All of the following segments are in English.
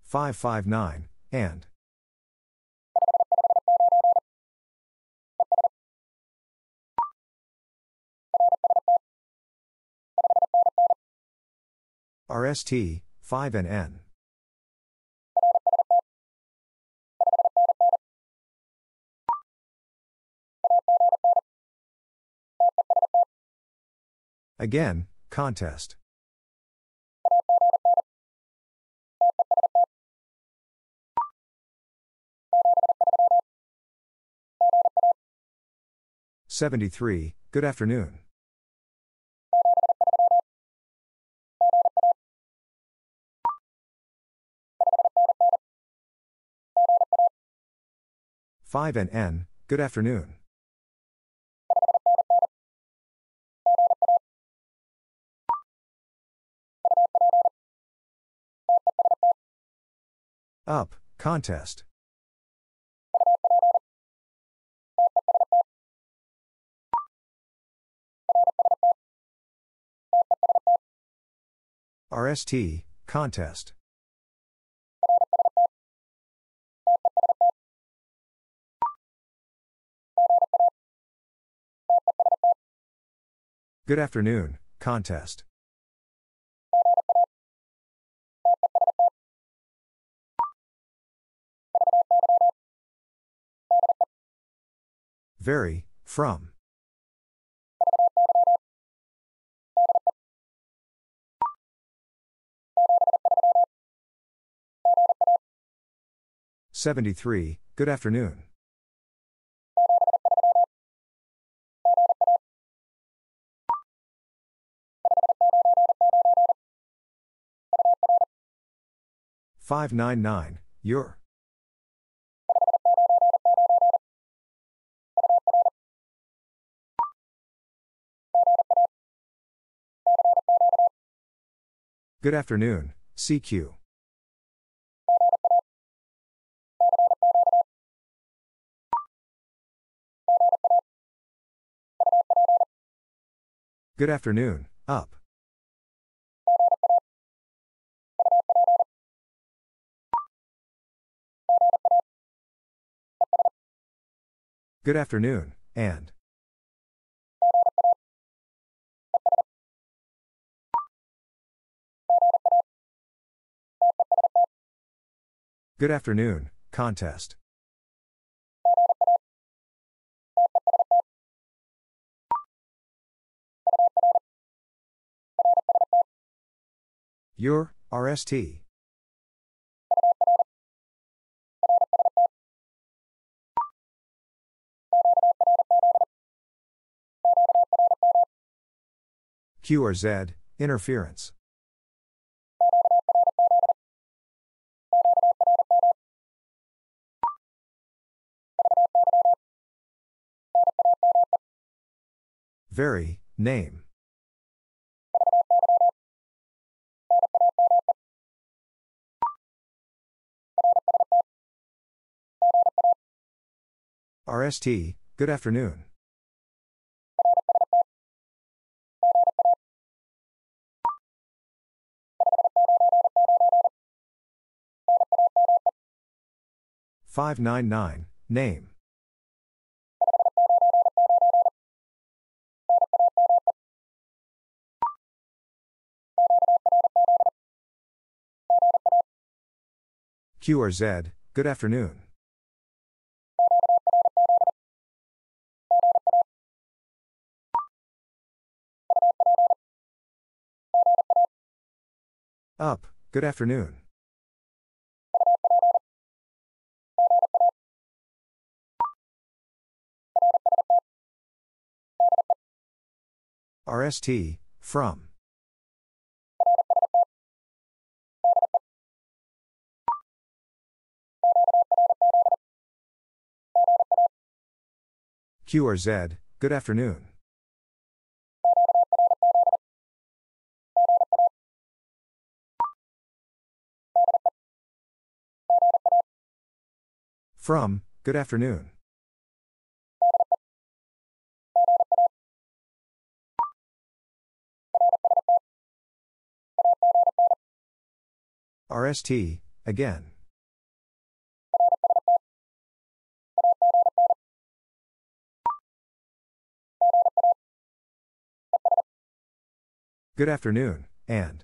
559, and. RST, 5NN. Again, contest. '73, good afternoon. Five NN, good afternoon. Up, contest. RST, contest. Good afternoon, contest. Very, from. '73, good afternoon. '599, your. Good afternoon, CQ. Good afternoon, up. Good afternoon, and. Good afternoon, contest. Your, RST. QRZ, interference. Very, name. RST, good afternoon. '599, name. QRZ, good afternoon. Up, good afternoon. RST, from. QRZ, good afternoon. From, good afternoon. RST, again. Good afternoon, and.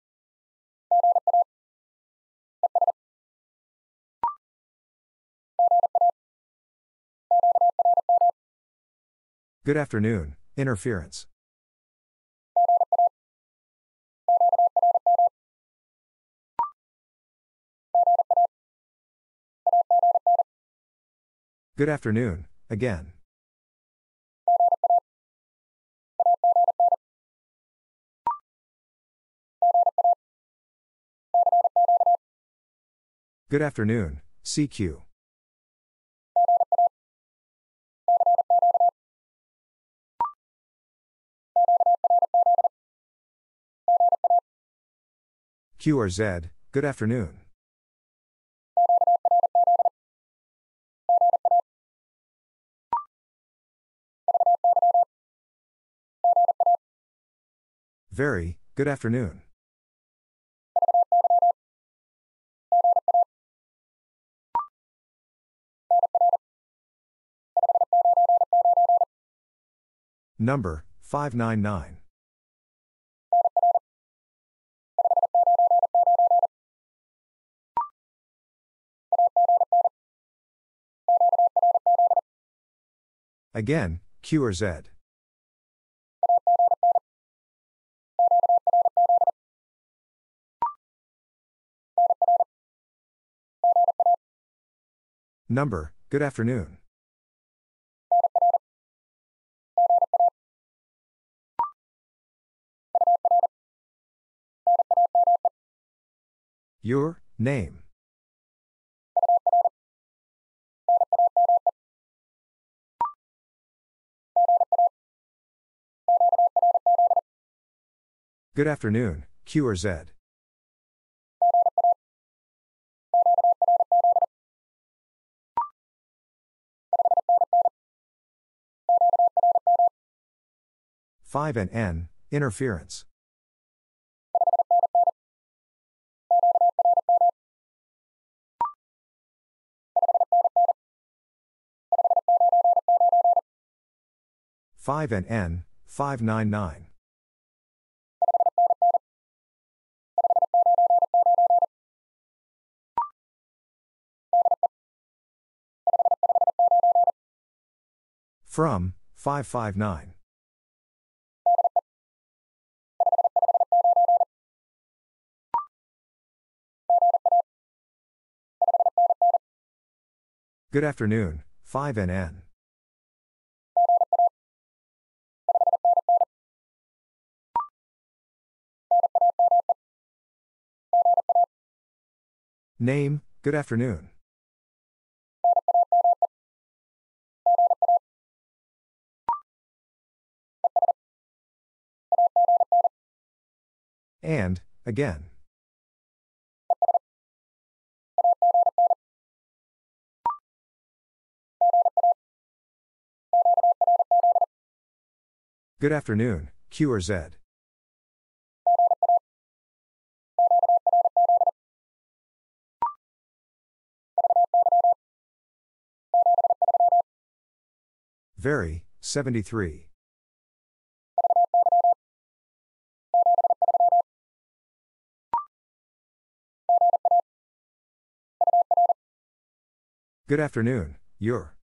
Good afternoon, interference. Good afternoon, again. Good afternoon, CQ. Q or Z, good afternoon. Very, good afternoon. Number, 599. Again, Q or Z. Number, good afternoon. Your, name. Good afternoon, Q or Z. Five and N, interference. Five and N, 599. From, 559. Good afternoon, 5 and N. Name, good afternoon. And, again. Good afternoon, Q or Z. Very, 73. Good afternoon, your.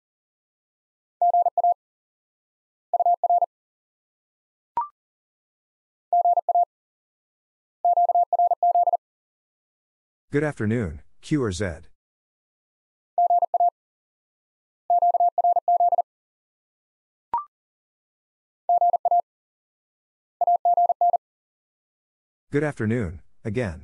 Good afternoon, Q or Z. Good afternoon, again.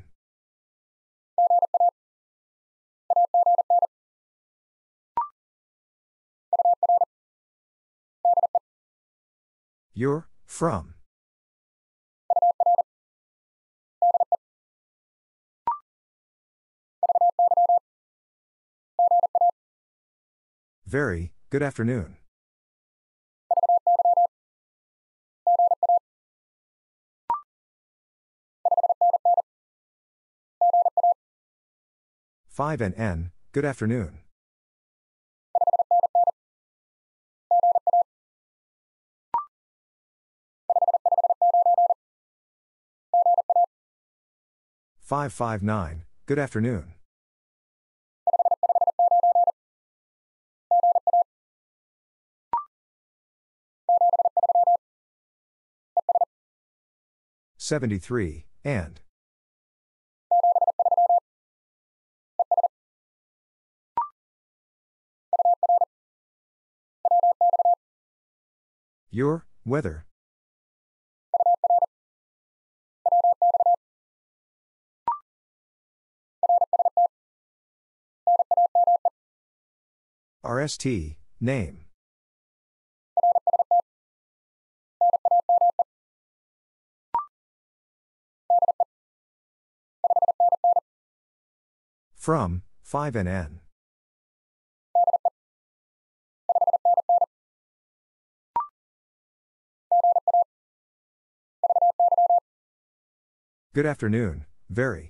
Your, from. Very, good afternoon. 5NN, good afternoon. Five five nine, good afternoon. 73, and. Your, weather. RST, name. From, 5NN. Good afternoon, very.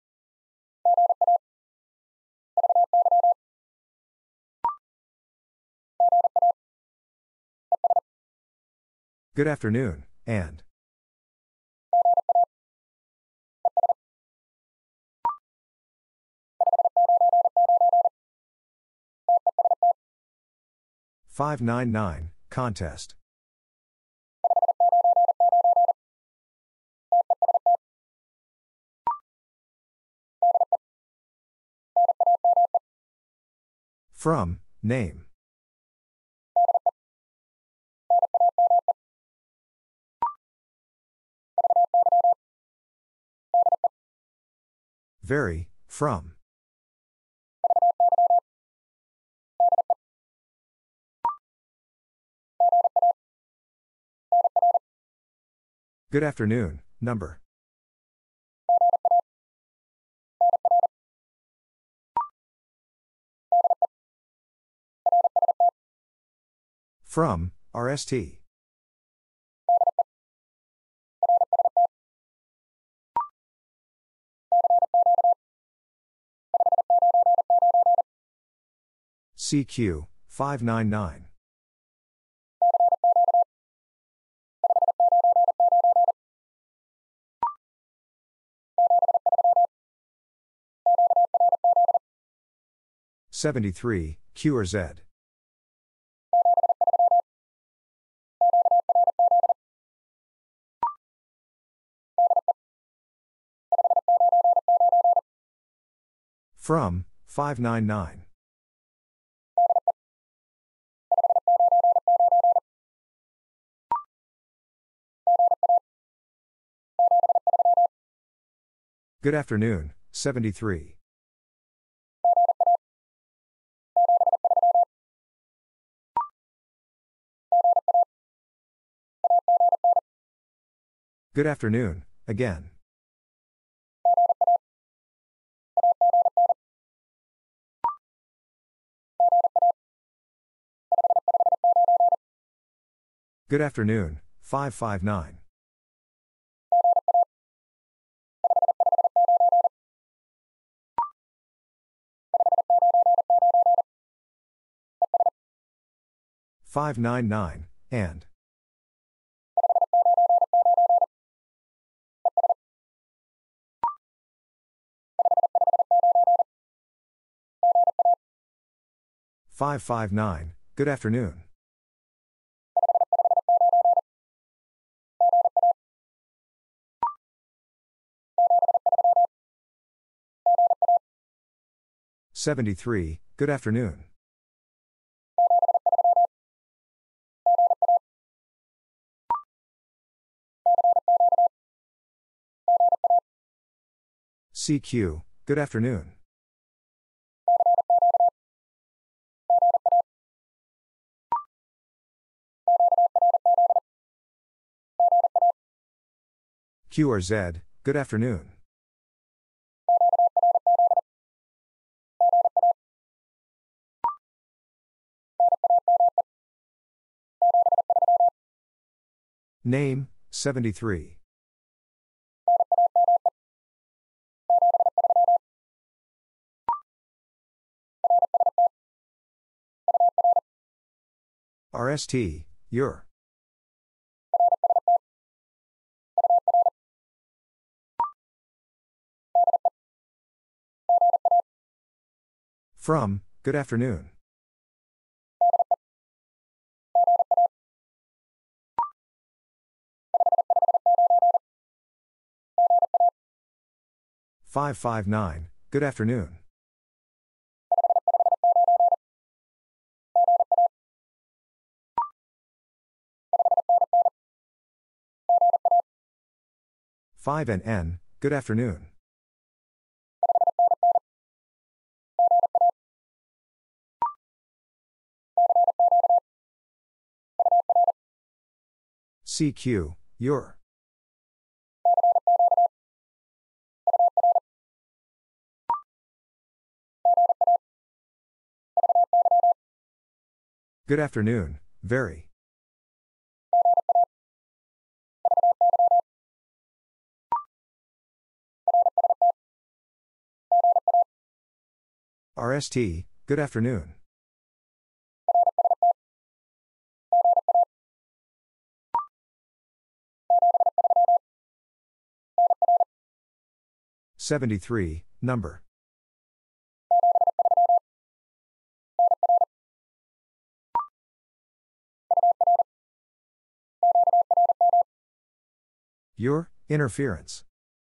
Good afternoon, and. Five nine nine, contest. From, name. Very, from. Good afternoon, number. From, RST. CQ, 599. $73, Q or Z. From, 599. Good afternoon, 73. Good afternoon, again. Good afternoon, 559. Five nine nine, and. Five five nine, good afternoon. $73, good afternoon. CQ, good afternoon. Q or Z, good afternoon. Name, 73. RST, your. From, good afternoon. Five five nine, good afternoon. Five N, good afternoon. CQ, your. Good afternoon, very. RST, good afternoon. $73, number. Your, interference.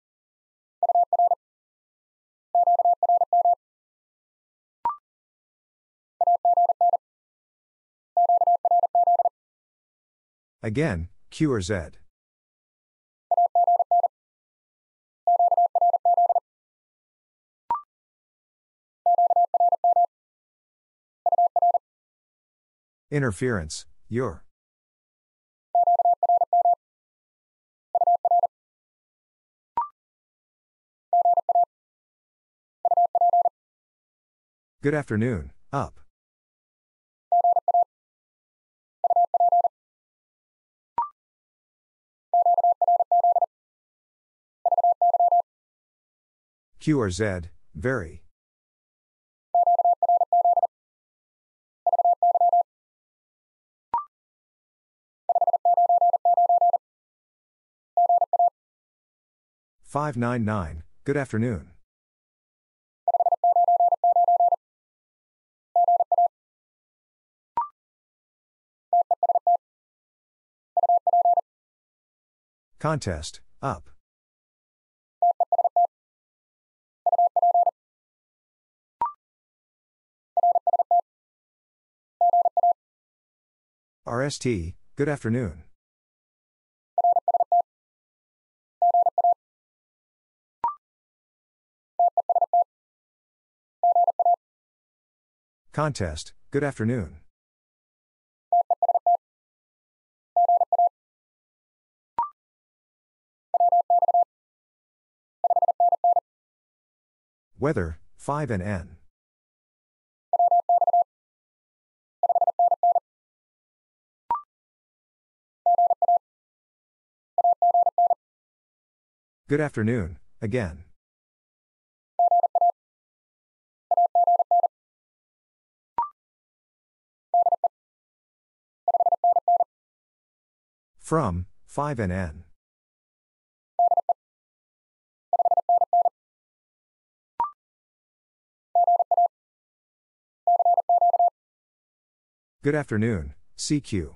Again, Q or Z. Interference, your. Good afternoon, up. Q or Z, very. Five nine nine, good afternoon. Contest, up. RST, good afternoon. Contest, good afternoon. Weather, 5 N. Good afternoon, again. From, 5 N. Good afternoon, CQ.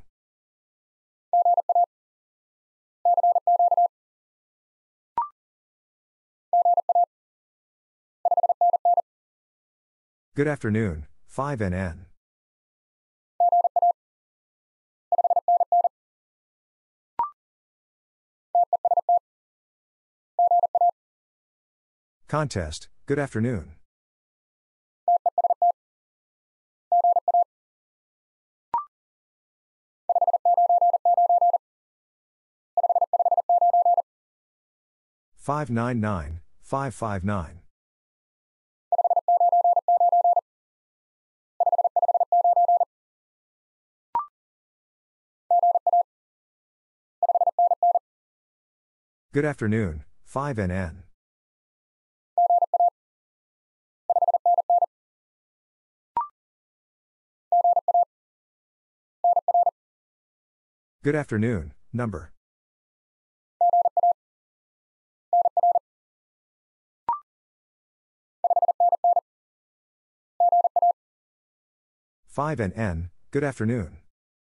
Good afternoon, 5 NN. Contest, good afternoon. Five nine nine 559. Good afternoon, 5 NN. Good afternoon, number. Five and N, good afternoon.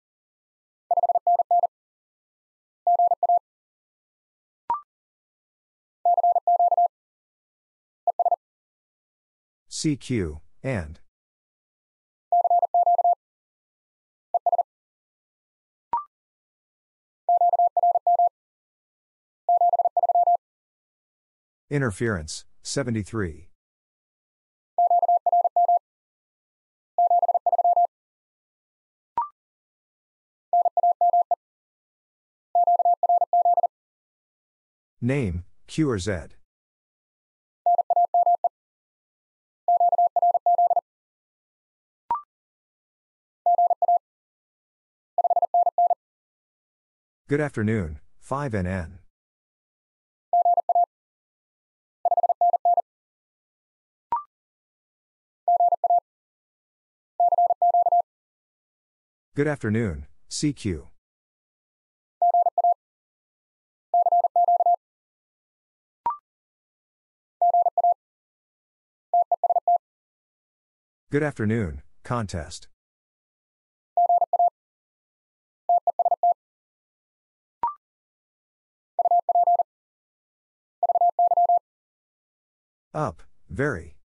CQ, and. Interference, 73. Name, Q or Z. Good afternoon, 5 and N. Good afternoon, CQ. Good afternoon, contest. Up, very.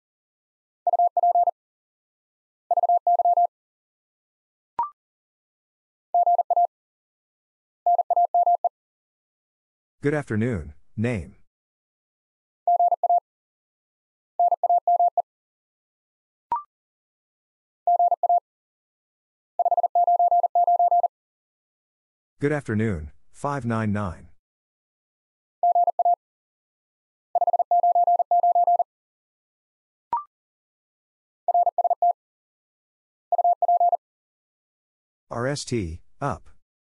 Good afternoon, name. Good afternoon, 599. RST, up.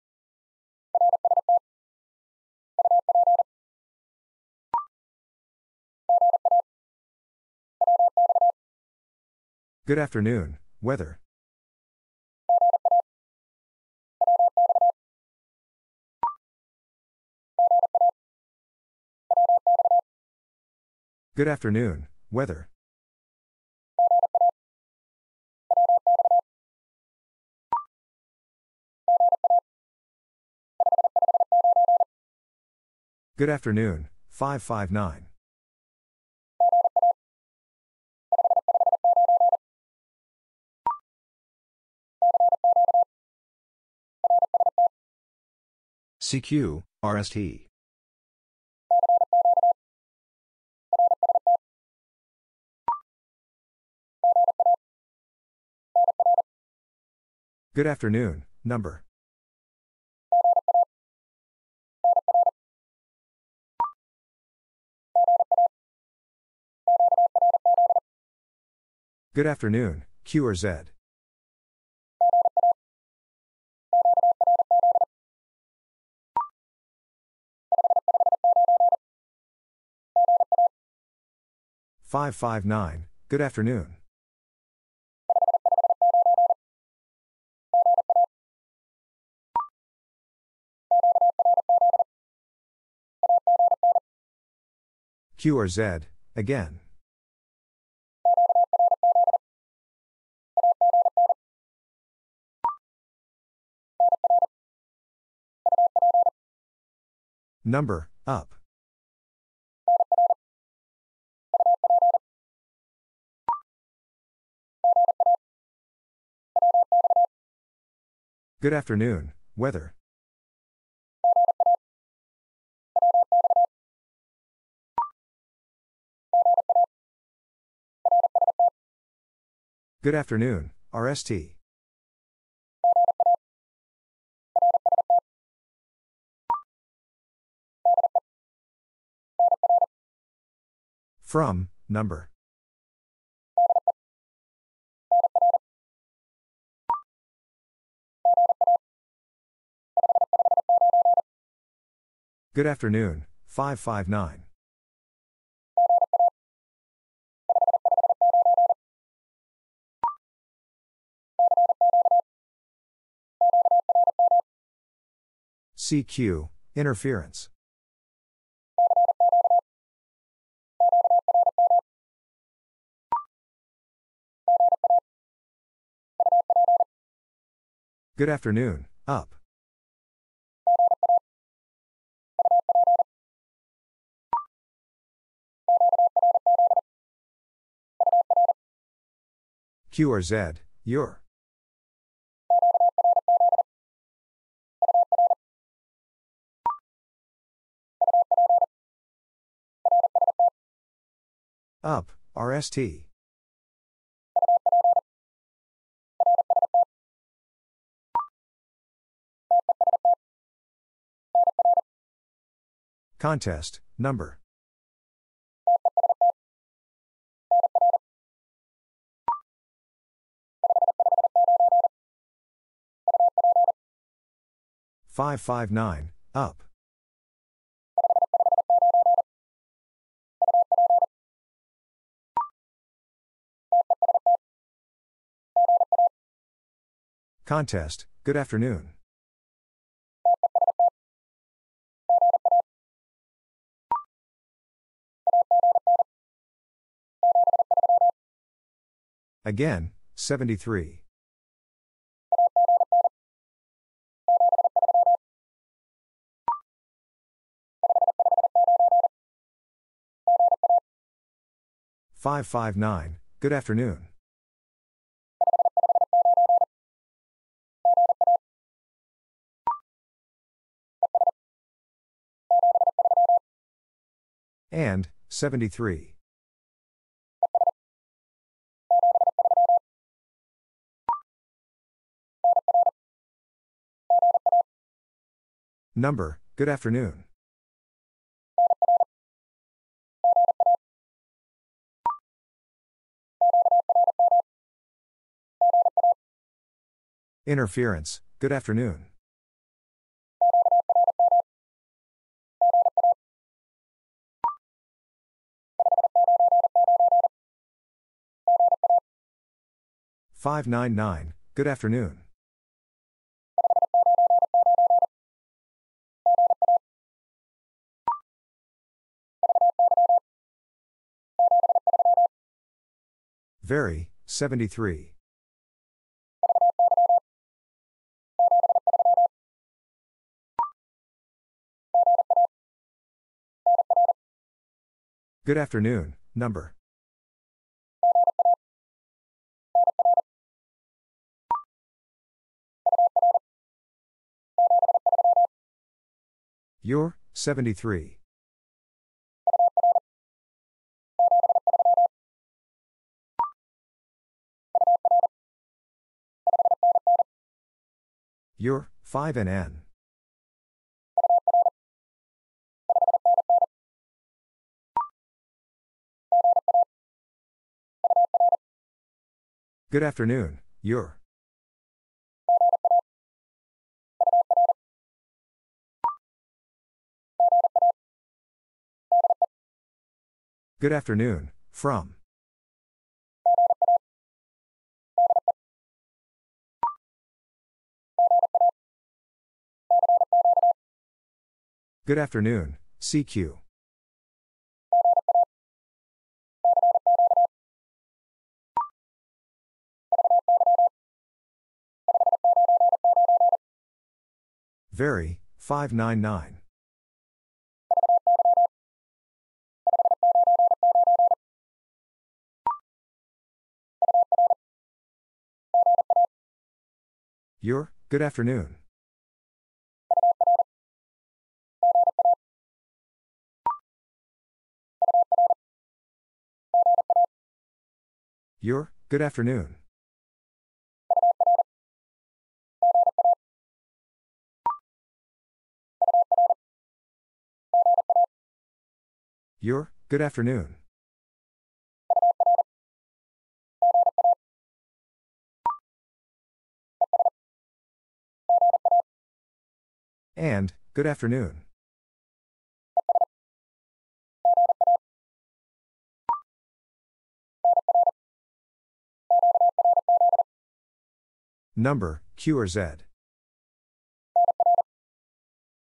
Good afternoon, weather. Good afternoon, weather. Good afternoon, 559. CQ, RST. Good afternoon, number. Good afternoon, Q or Z. Five 559, good afternoon. Q or Z, again. Number, up. Good afternoon, weather. Good afternoon, RST. From, number. Good afternoon, 559. CQ, interference. Good afternoon, up. Q or Z, your. Up, RST. Contest, number. Five five nine, up. Contest, good afternoon. Again, 73. Five five nine, good afternoon. And, 73. Number, good afternoon. Interference, good afternoon. Five nine nine, good afternoon. Very, 73. Good afternoon, number. Your, 73. Your, 5NN. Good afternoon, your. Good afternoon, from. Good afternoon, CQ. Very, 599. Your, good afternoon. Your, good afternoon. Your, good afternoon. And, good afternoon. Number, Q or Z.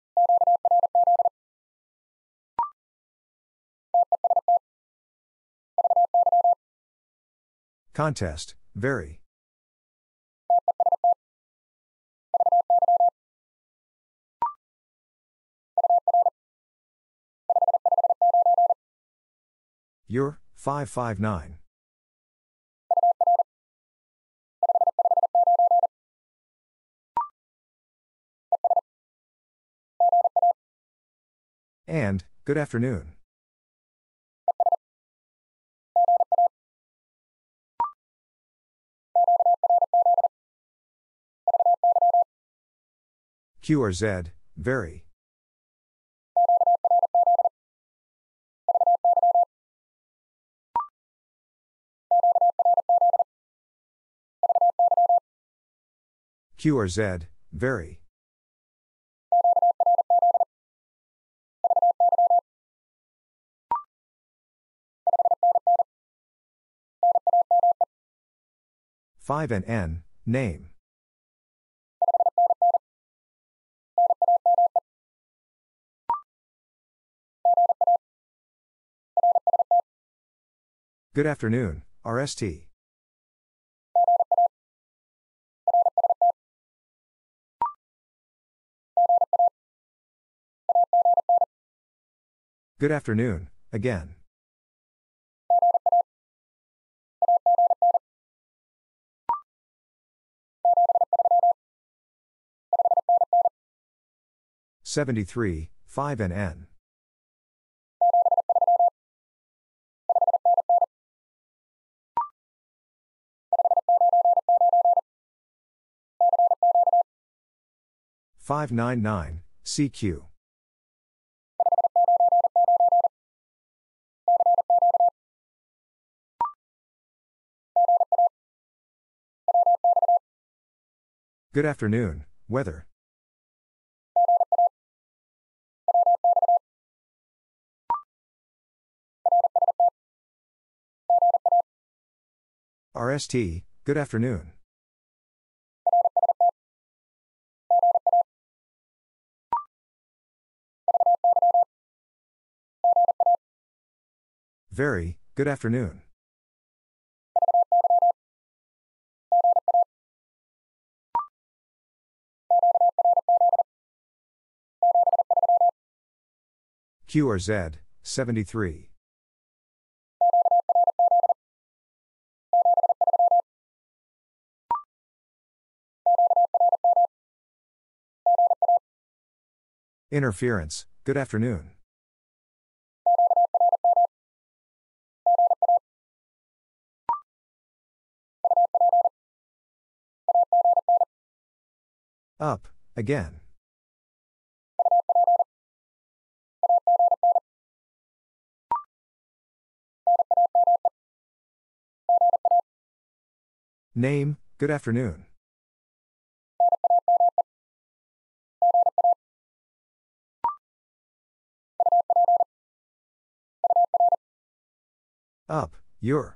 Contest, very. Your, 559. And, good afternoon. QRZ, very. QRZ, very. Five and N, name. Good afternoon, RST. Good afternoon, again. '73, 5 and N. $599, CQ. Good afternoon, weather. RST, good afternoon. Very, good afternoon. QRZ, 73. Interference, good afternoon. Up, again. Name, good afternoon. Up, your.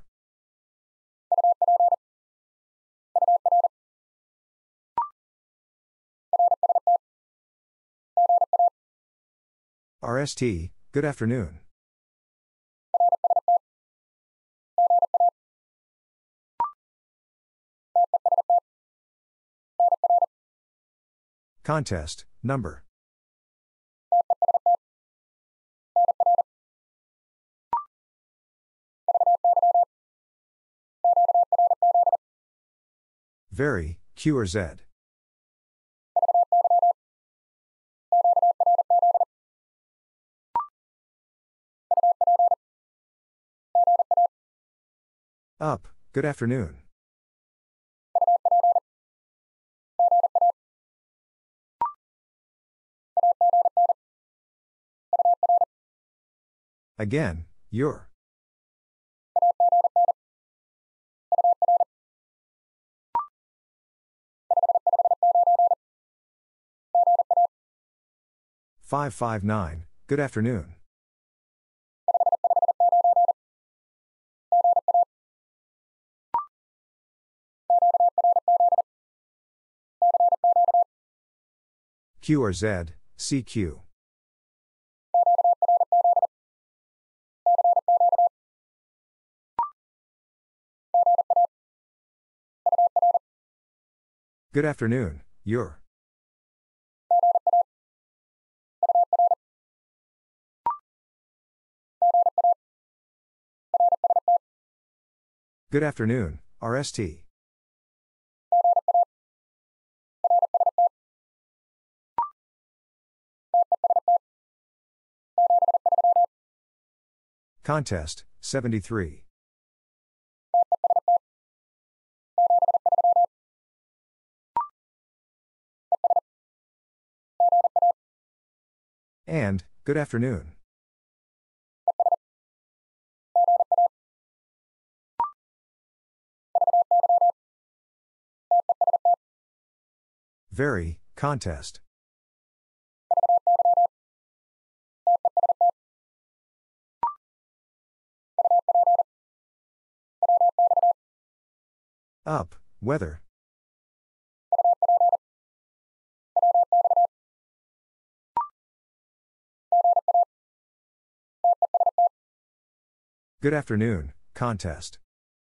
RST, good afternoon. Contest, number. Very, Q or Z. Up, good afternoon. Again, your. $559, good afternoon. Q or Z, CQ. Good afternoon, your. Good afternoon, RST. Contest, 73. And, good afternoon. Very, contest. Up, weather. Good afternoon, contest.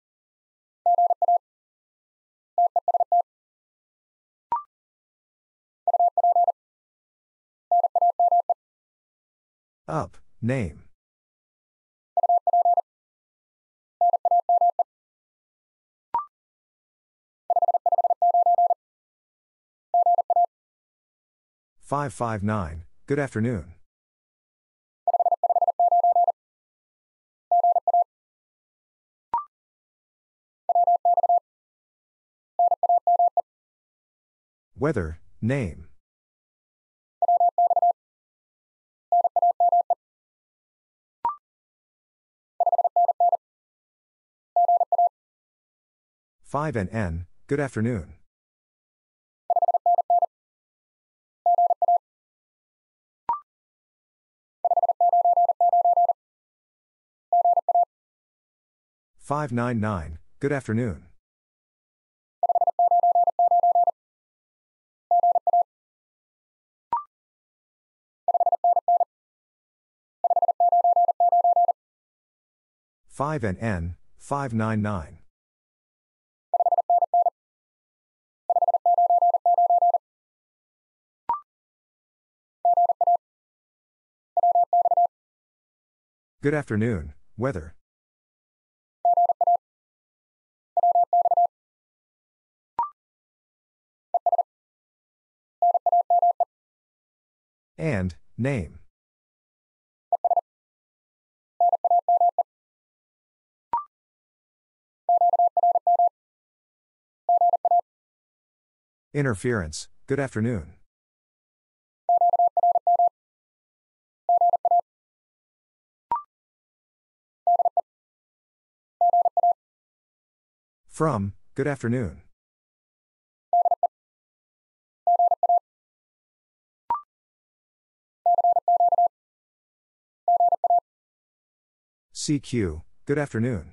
Up, name. Five 559, good afternoon. Weather, name. Five N, good afternoon. Five 99, good afternoon. Five N, 599. Good afternoon, weather. And, name. Interference, good afternoon. From, good afternoon. CQ, good afternoon.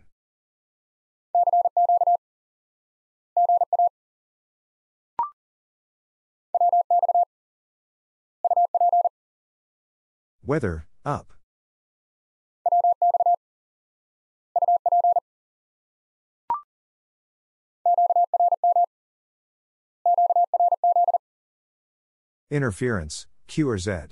Weather, up. Interference, Q or Z.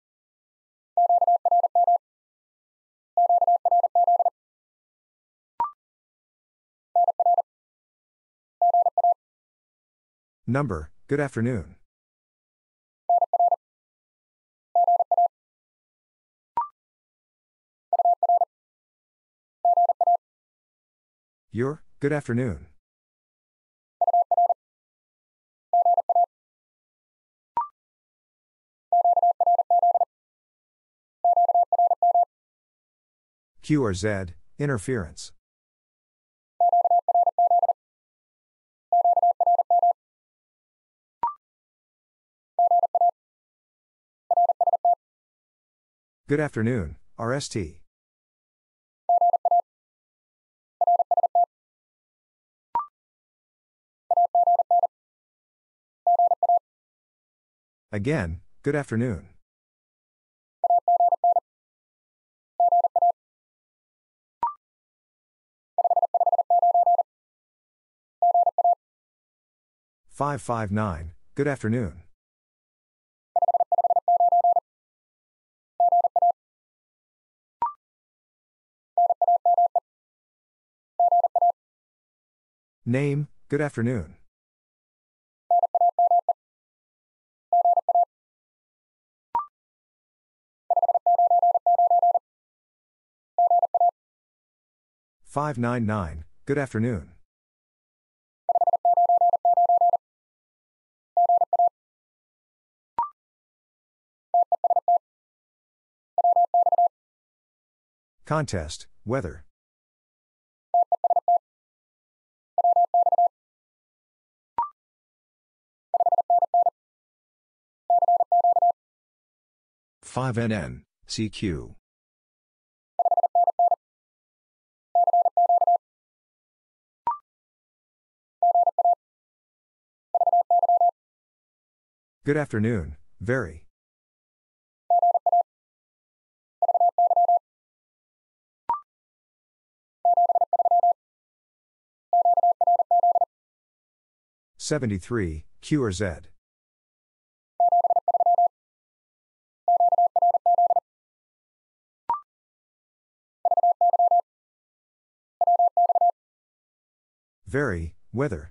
Number, good afternoon. Your, good afternoon. Q or Z, interference. Good afternoon, RST. Again, good afternoon. 559, good afternoon. Name, good afternoon. Five nine nine, good afternoon. Contest, weather. Five NN, CQ. Good afternoon, very. $73, Q or Z. Very, weather.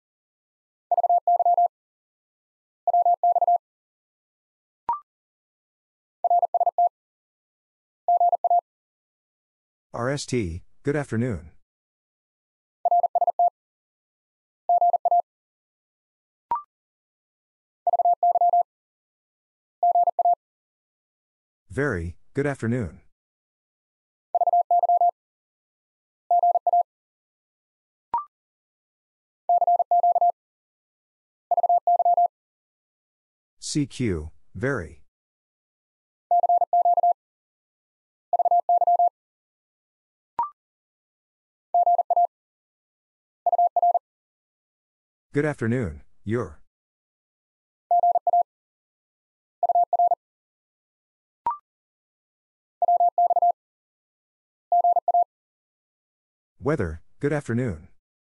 RST, good afternoon. Very, good afternoon. CQ, very. Good afternoon, your. Weather, good afternoon.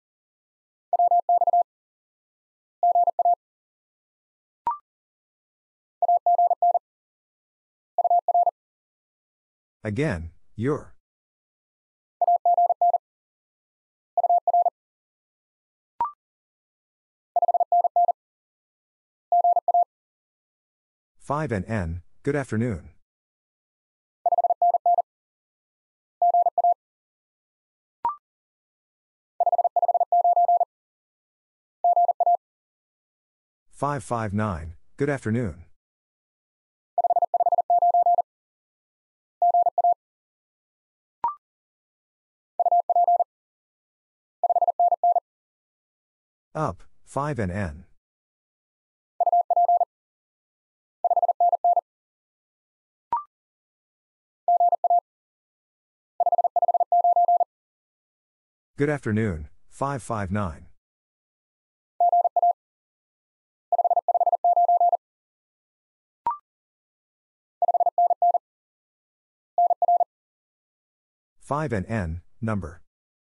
Again, your. Five NN, good afternoon. Five 559, good afternoon. Up, 5 NN. Good afternoon, 559. Five NN, number.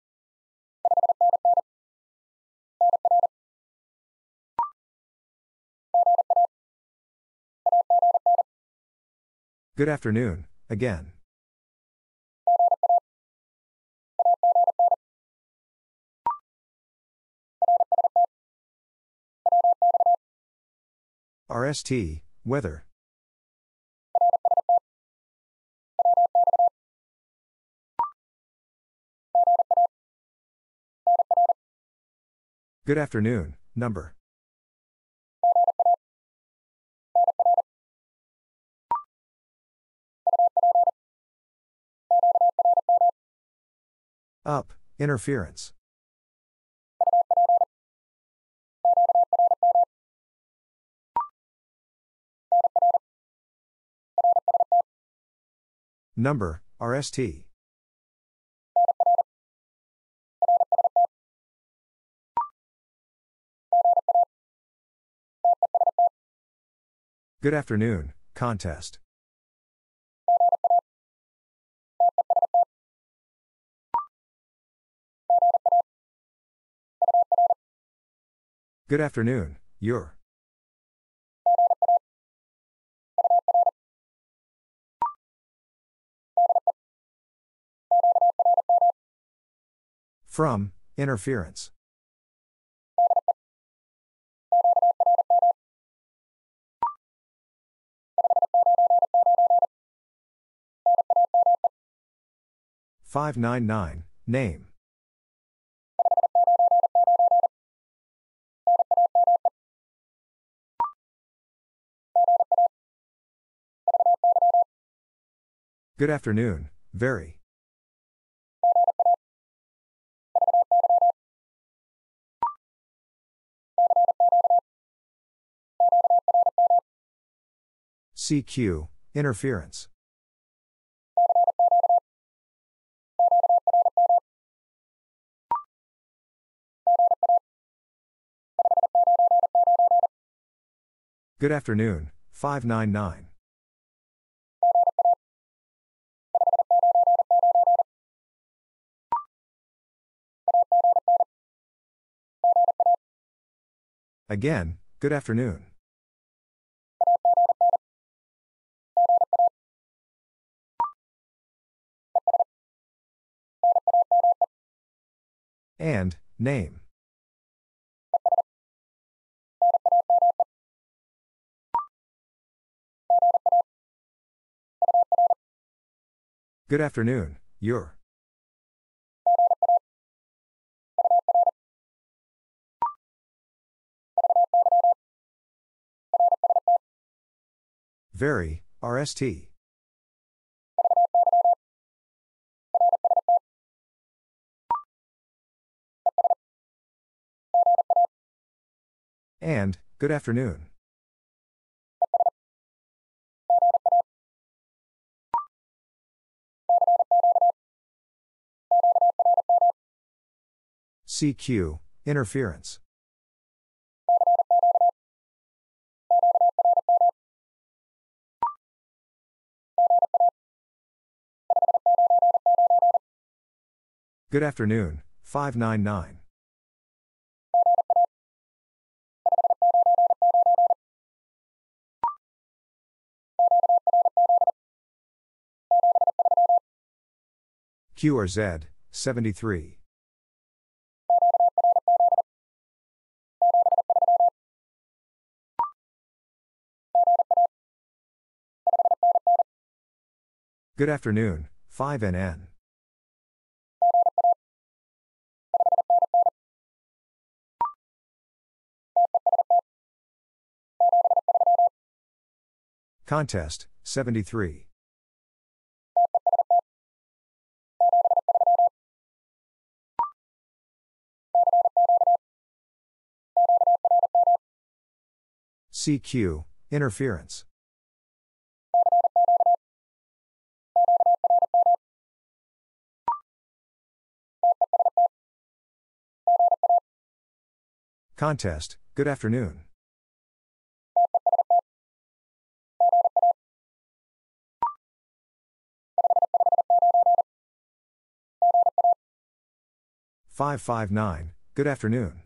Good afternoon, again. RST, weather. Good afternoon, number. Up, interference. Number, RST. Good afternoon, contest. Good afternoon, your. From, interference. $5.99, name. Good afternoon, very. CQ, interference. Good afternoon, $5.99. Again, good afternoon. And, name. Good afternoon, your. Very, RST. And, good afternoon. CQ, interference. Good afternoon, $5.99. QRZ, 73. Good afternoon, 5NN. Contest, 73. CQ, interference. Contest, good afternoon. $5.59, good afternoon.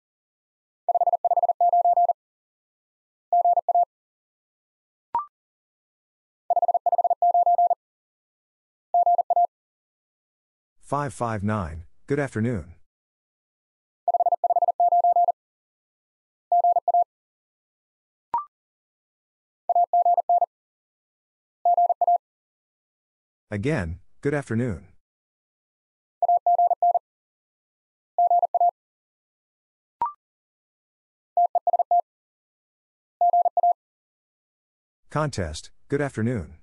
$5.59, good afternoon. Again, good afternoon. Contest, good afternoon.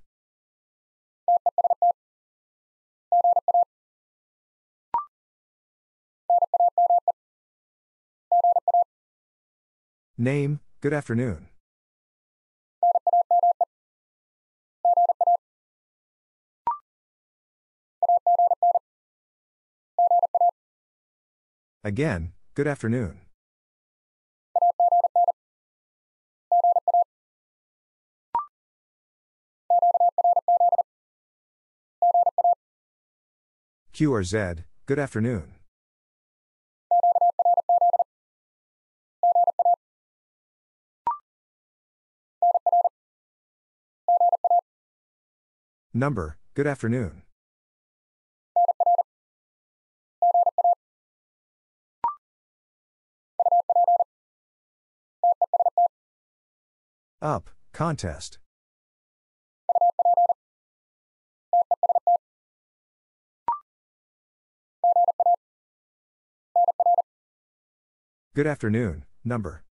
Name, good afternoon. Again, good afternoon. QRZ, good afternoon. Number, good afternoon. Up, contest. Good afternoon, number.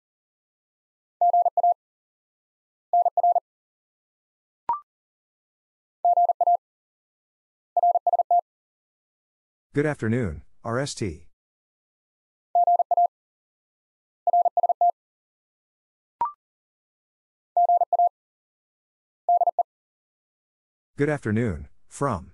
Good afternoon, RST. Good afternoon, from.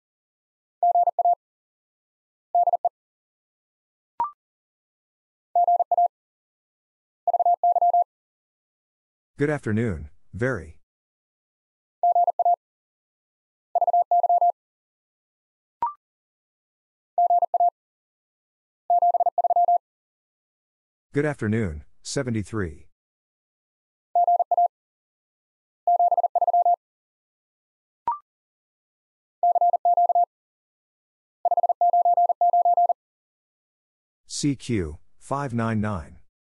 Good afternoon, very. Good afternoon, 73. CQ, 599.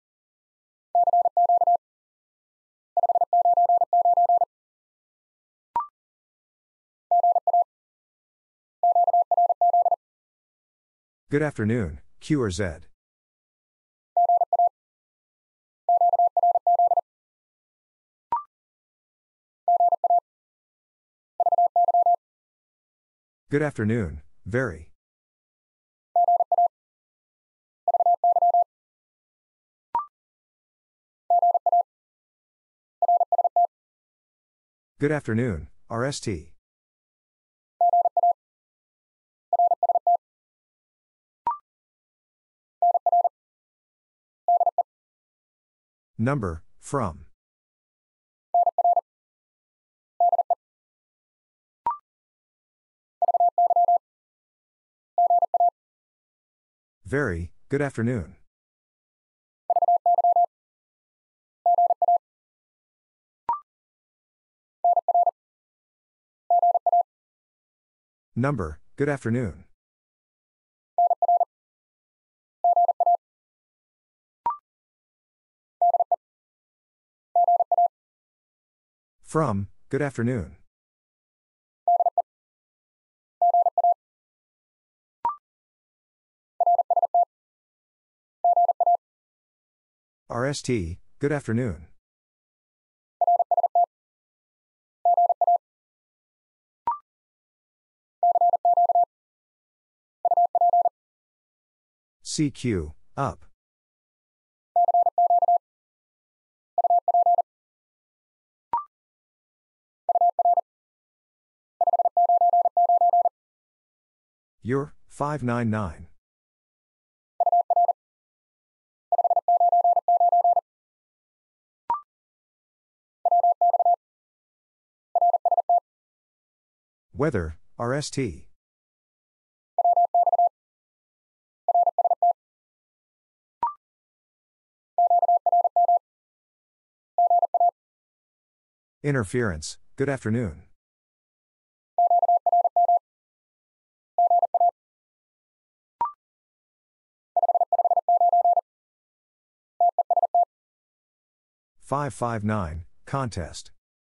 Good afternoon, Q or Z. Good afternoon, very. Good afternoon, RST. Number, from. Very, good afternoon. Number, good afternoon. From, good afternoon. RST, good afternoon. CQ, up. You're, 599. Weather, RST. Interference, good afternoon. Five 559, contest.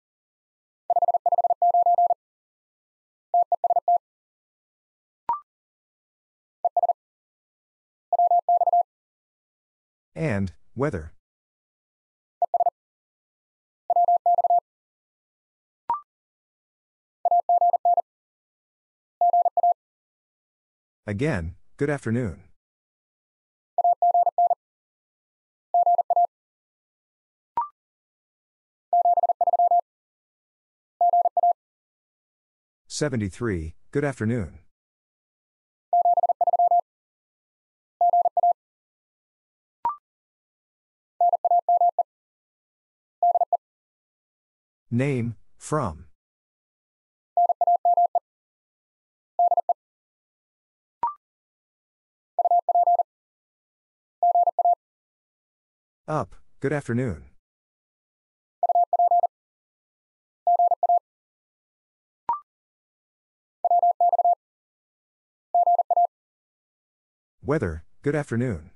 And, weather. Again, good afternoon. $73, good afternoon. Name, from. Up, good afternoon. Weather, good afternoon.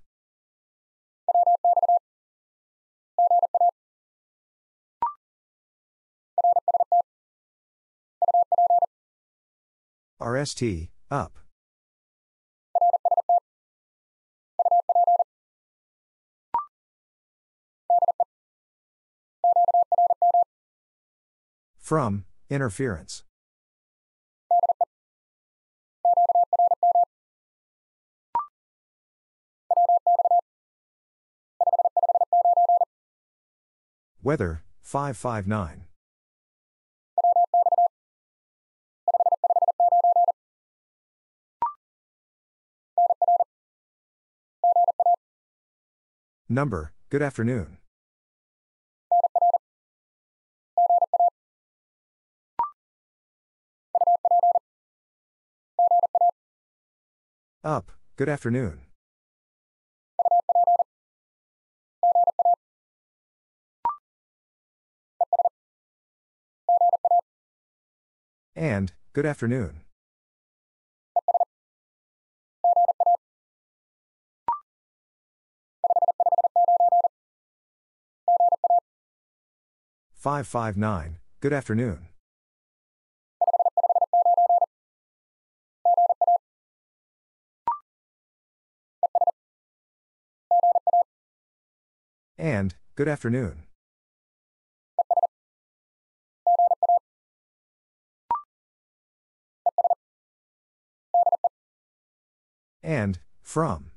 RST, up. From, interference. Weather, 559. Number, good afternoon. Up, good afternoon. And, good afternoon. Five five nine, good afternoon. And, good afternoon. And, from.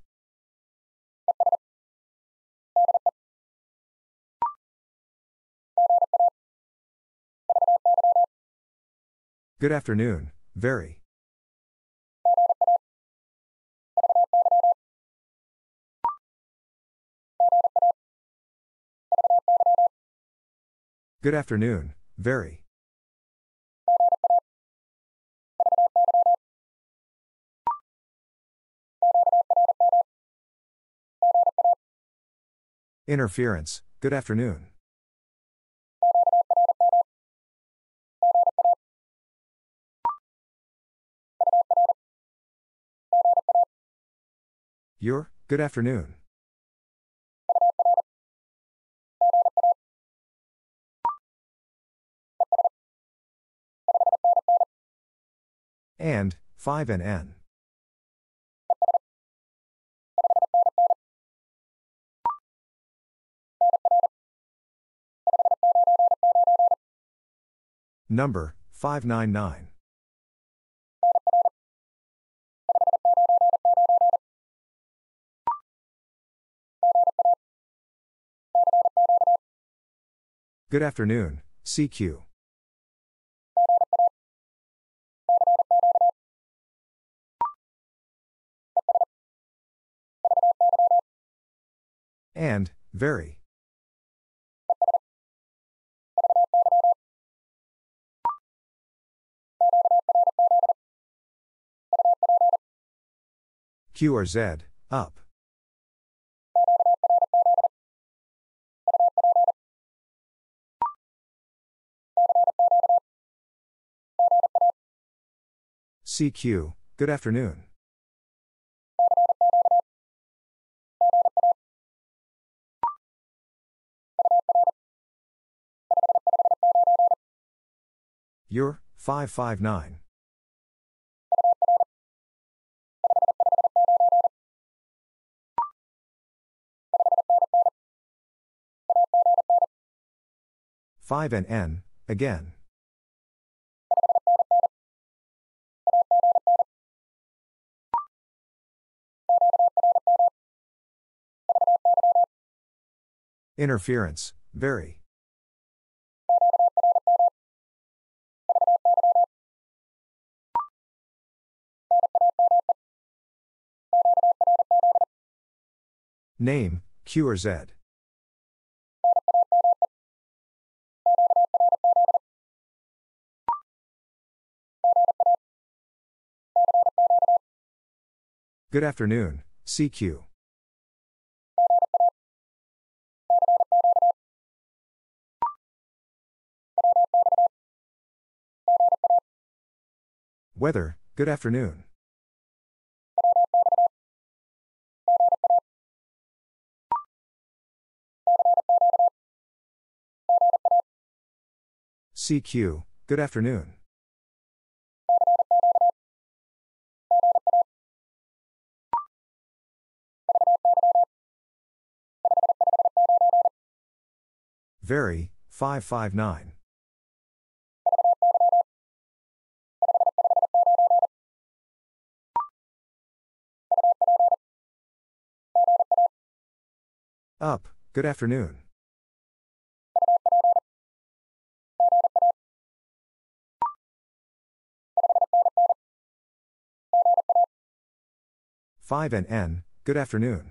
Good afternoon, very. Good afternoon, very. Interference, good afternoon. Your, good afternoon. And, 5 and N. Number, 599. Good afternoon, CQ. And, very. Q or Z, up. CQ, good afternoon. Your, 559. Five and N, again. Interference, very. Name, Q or Z. Good afternoon, CQ. Weather, good afternoon. CQ, good afternoon. Very, 559. Up, good afternoon. Five and N, good afternoon.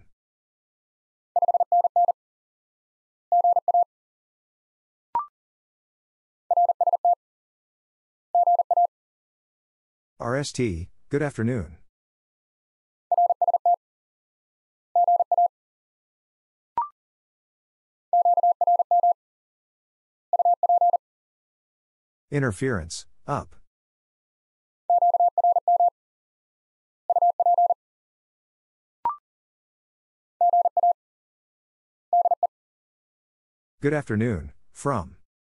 RST, good afternoon. Interference, up. Good afternoon, from.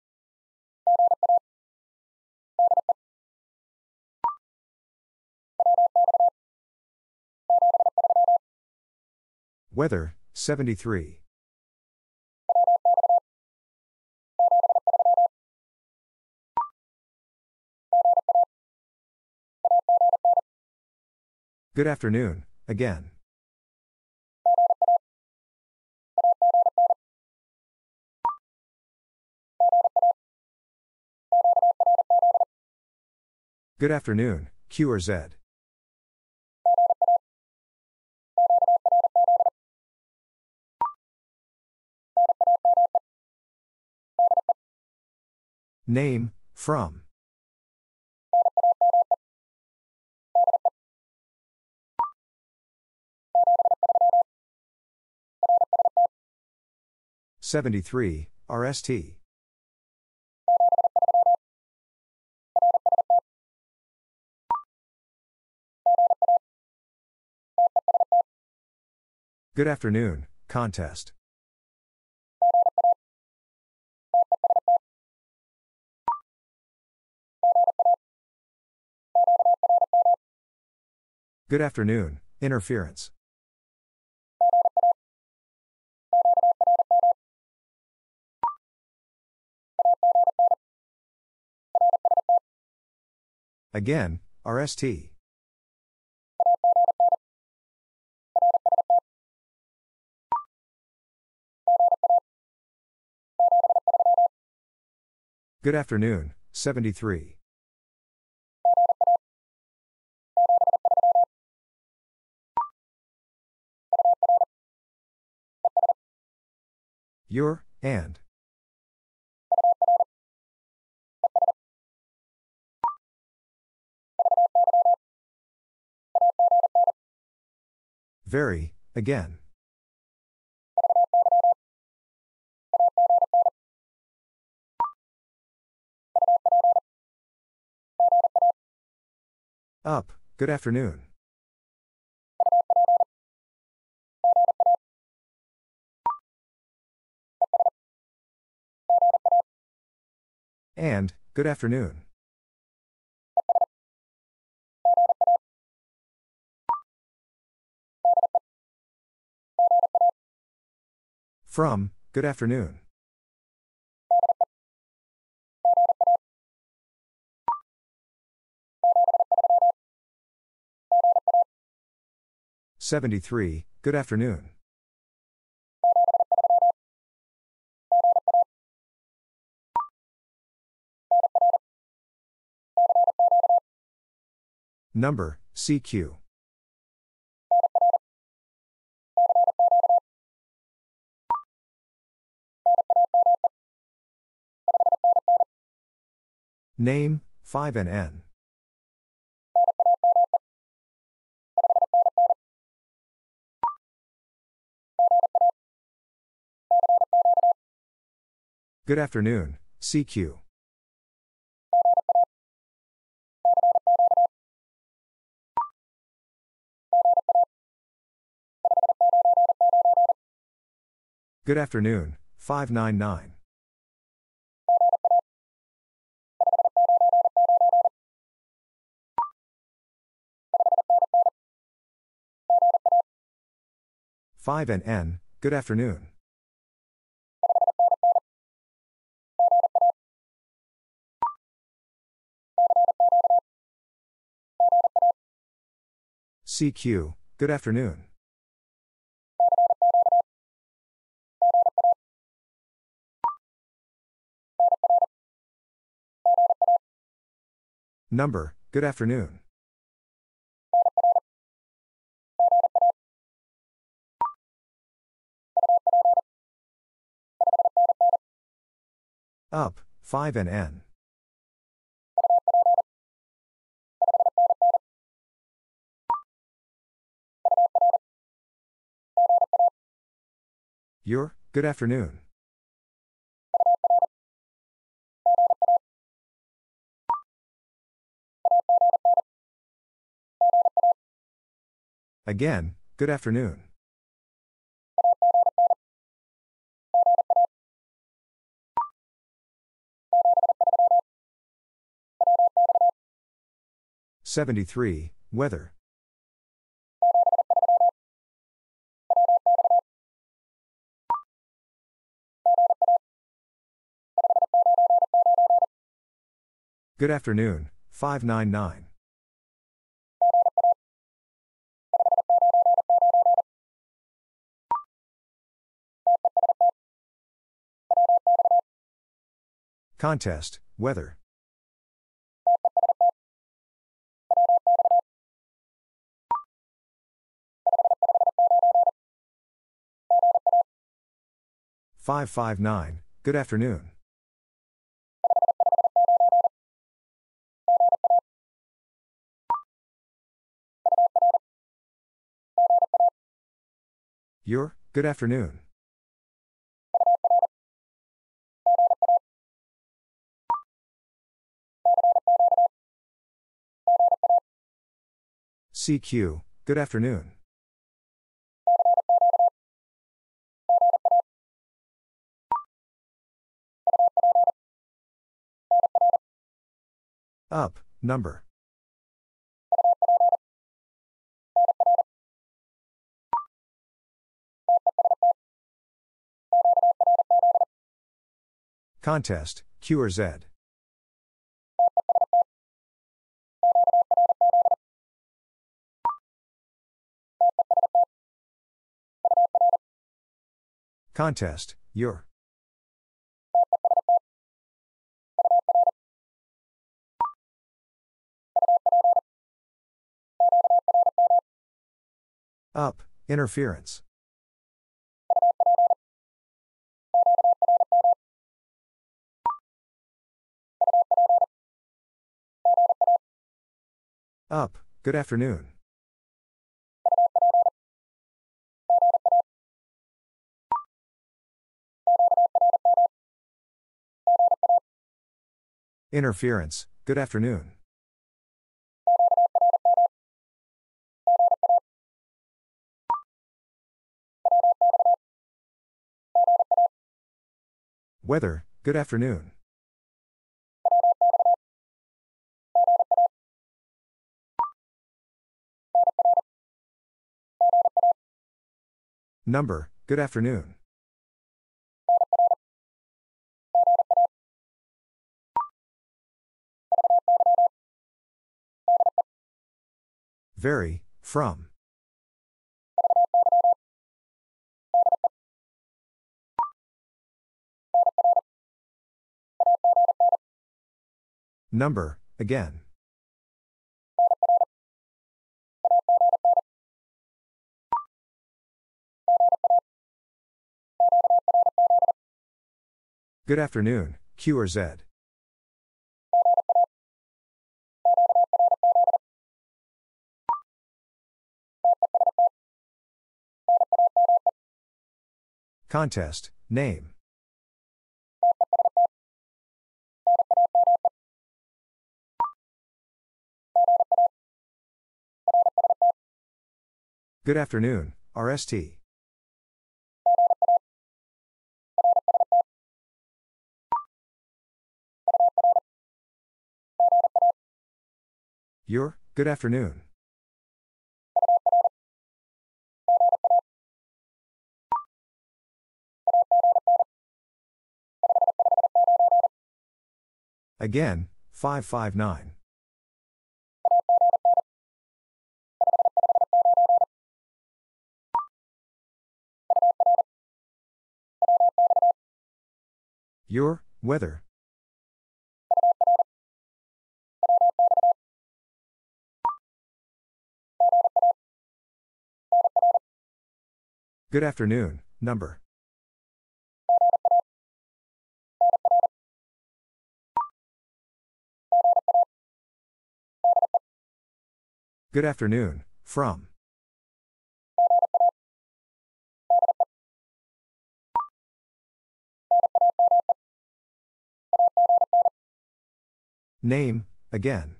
Weather, 73. Good afternoon, again. Good afternoon, Q or Z. Name, from. '73, RST. Good afternoon, contest. Good afternoon, interference. Again, RST. Good afternoon, 73. Your, and. Very, again. Up, good afternoon. And, good afternoon. From, good afternoon. '73, good afternoon. Number, CQ. Name, 5 and N. Good afternoon, CQ. Good afternoon, 599. 5NN, good afternoon. CQ, good afternoon. Number, good afternoon. Up, 5NN. Your, good afternoon. Again, good afternoon. '73, weather. Good afternoon, 599. Contest, weather. '559, good afternoon. Your, good afternoon. CQ, good afternoon. Up, number. Contest, Q or Z. Contest, your. Up, interference. Up, good afternoon. Interference, good afternoon. Weather, good afternoon. Number, good afternoon. Very, from. Number, again. Good afternoon, Q or Z. Contest, name. Good afternoon, RST. Your, good afternoon. Again, 559. Your, weather. Good afternoon, number. Good afternoon, from. Name, again.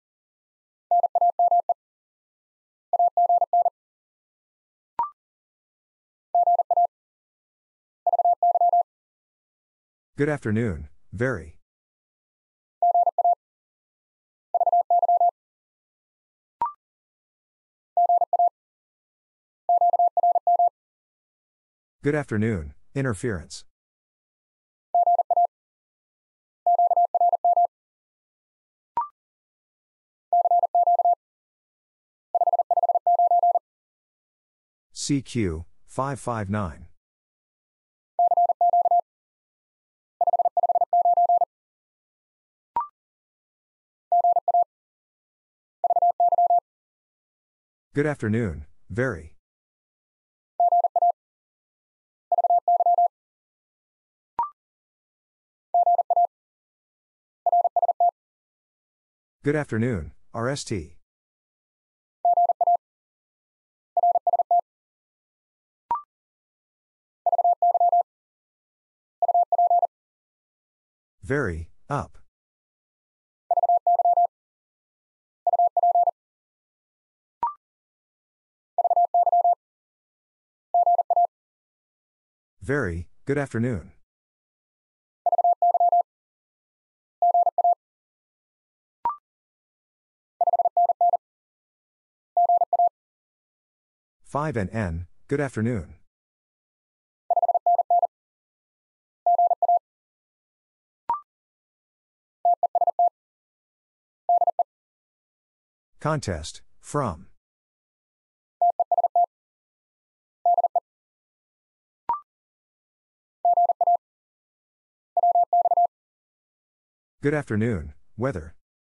Good afternoon, very. Good afternoon, interference. CQ, 559. Good afternoon, very. Good afternoon, RST. Very, up. Very, good afternoon. Five and N, good afternoon. Contest, from. Good afternoon, weather.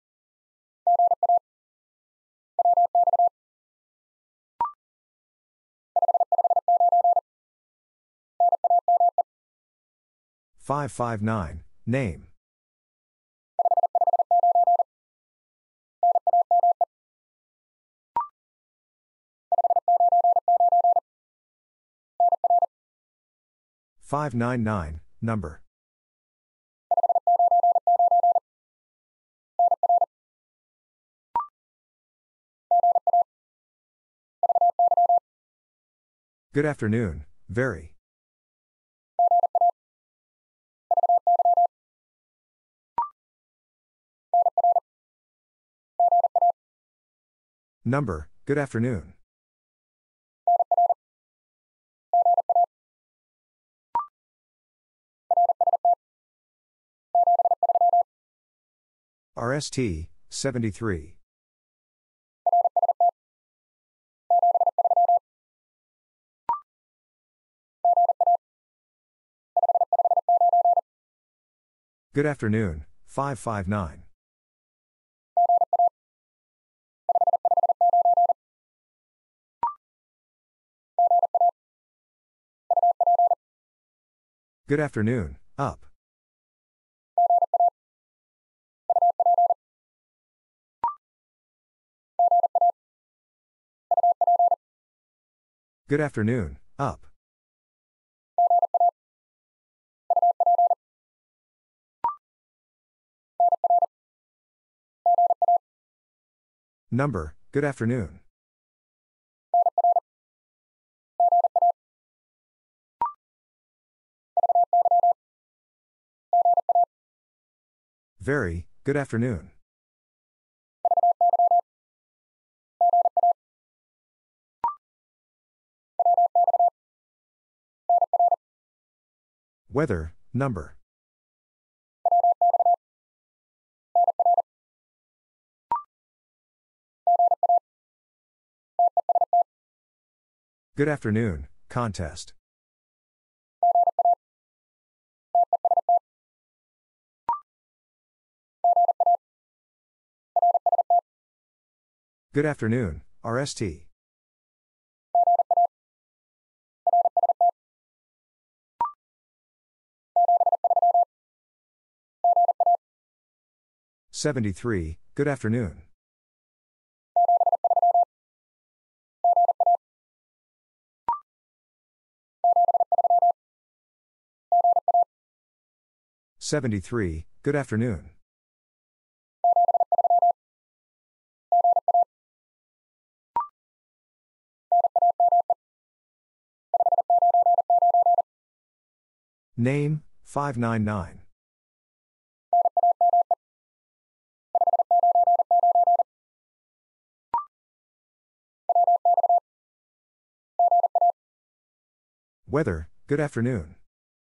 Five 559, name. 599, number. Good afternoon, very. Number, good afternoon. RST, 73. Good afternoon, 559. Good afternoon, up. Good afternoon, up. Number, good afternoon. Very, good afternoon. Weather, number. Good afternoon, contest. Good afternoon, RST. '73, good afternoon. '73, good afternoon. Name, 599. Weather, good afternoon.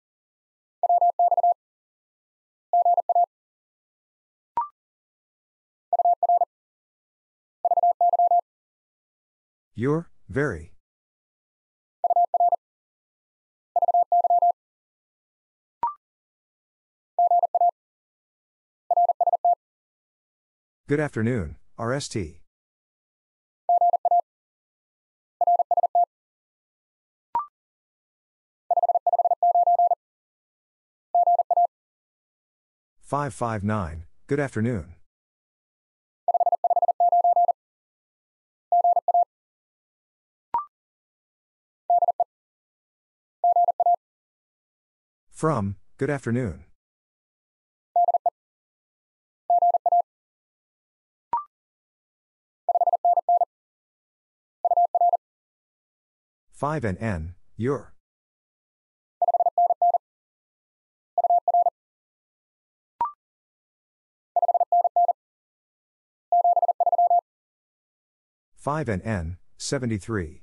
You're, very. Good afternoon, RST. '559, good afternoon. From, good afternoon. Five and N, you're. Five and N, 73.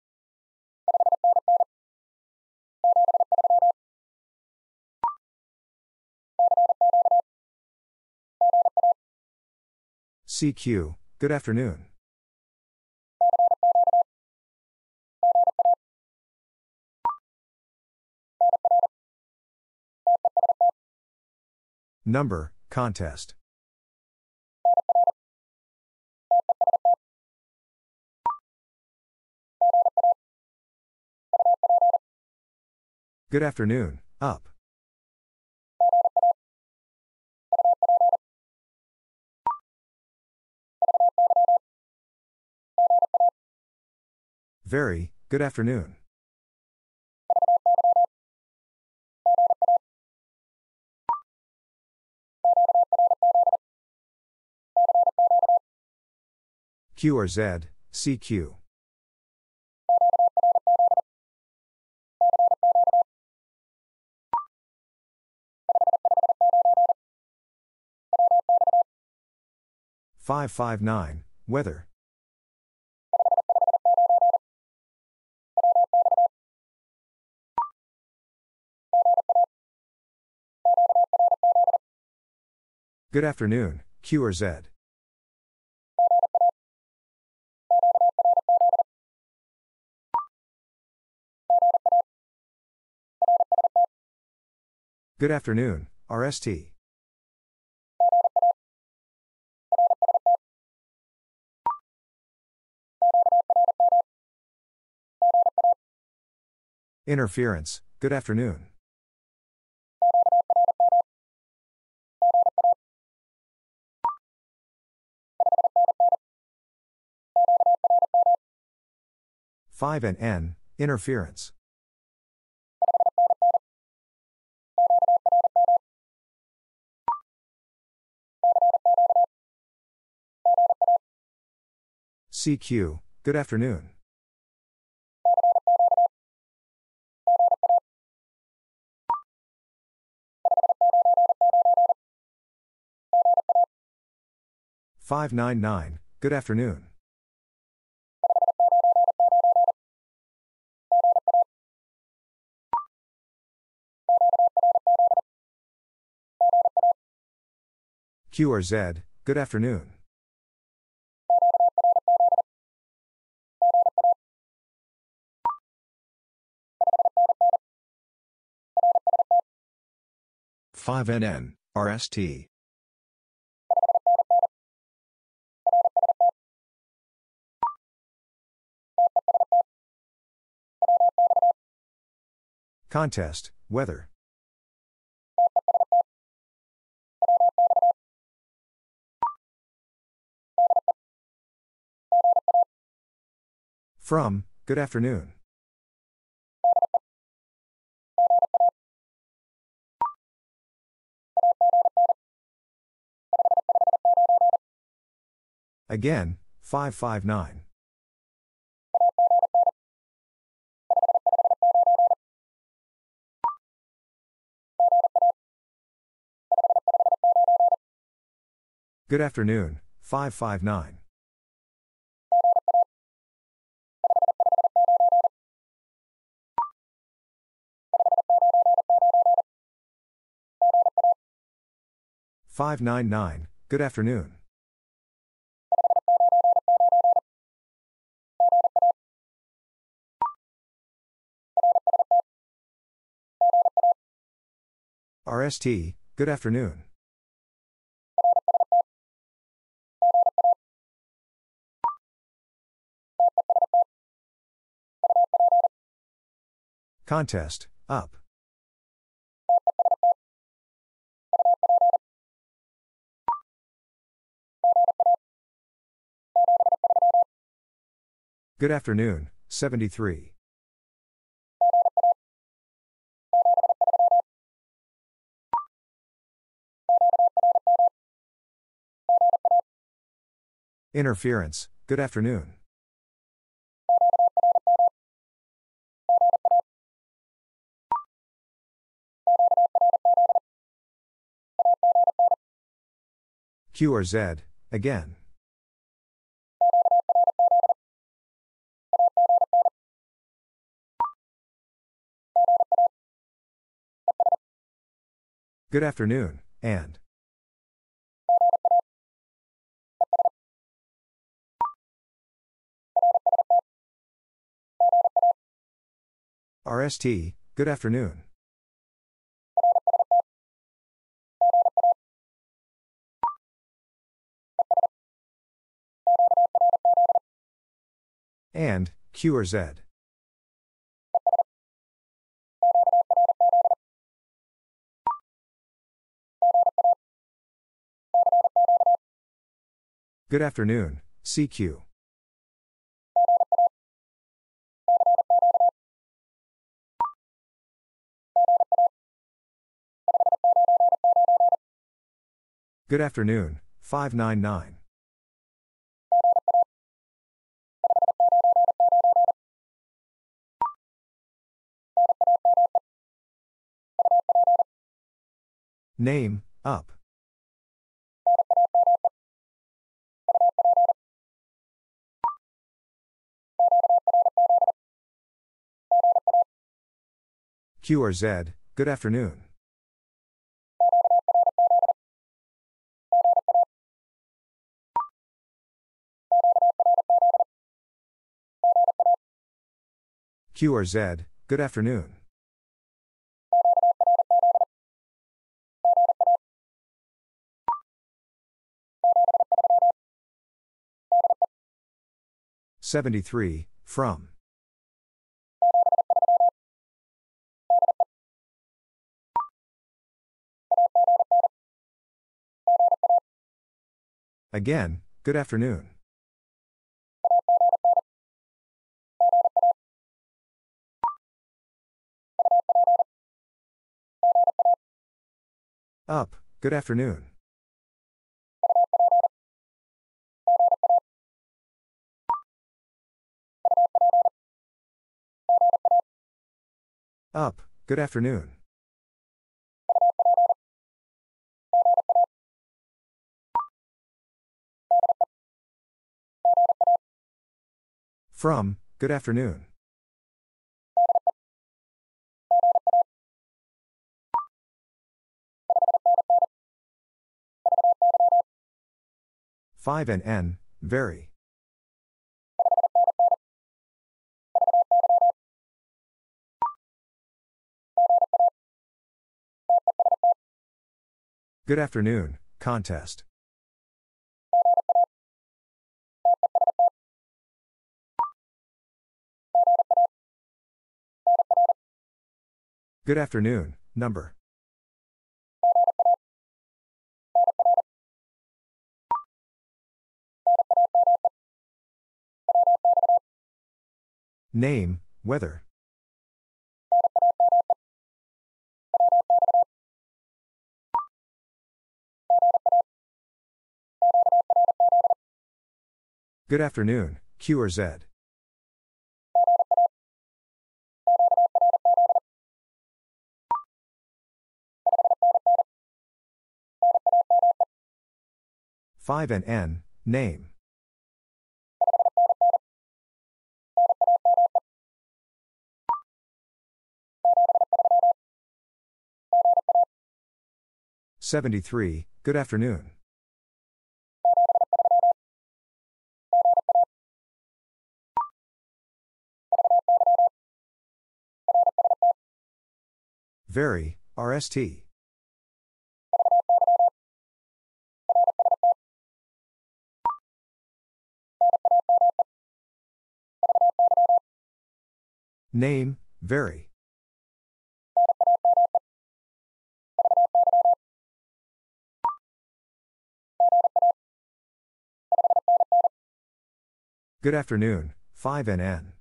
CQ, good afternoon. Number, contest. Good afternoon, up. Very, good afternoon. Q or Z, CQ. '559, weather. Good afternoon, Q or Z. Good afternoon, RST. Interference, good afternoon. Five and N, interference. CQ, good afternoon. '599, good afternoon. Q or Z, good afternoon. 5NN, RST. Contest, weather. From, good afternoon. Again, 559. Good afternoon, 559. "599, good afternoon." RST, good afternoon. Contest, up. Good afternoon, 73. Interference, good afternoon. Q or Z, again. Good afternoon, and. RST, good afternoon. And, Q or Z. Good afternoon, CQ. Good afternoon, 599. Name, up. Q or Z, good afternoon. Q or Z, good afternoon. "73, from." Again, good afternoon. Up, good afternoon. Up, good afternoon. From, good afternoon. Five and N, very. Good afternoon, contest. Good afternoon, number. Name, weather. Good afternoon, Q or Z. Five and N, name. $73, good afternoon. Very, RST. Name, very. Good afternoon, 5 and N.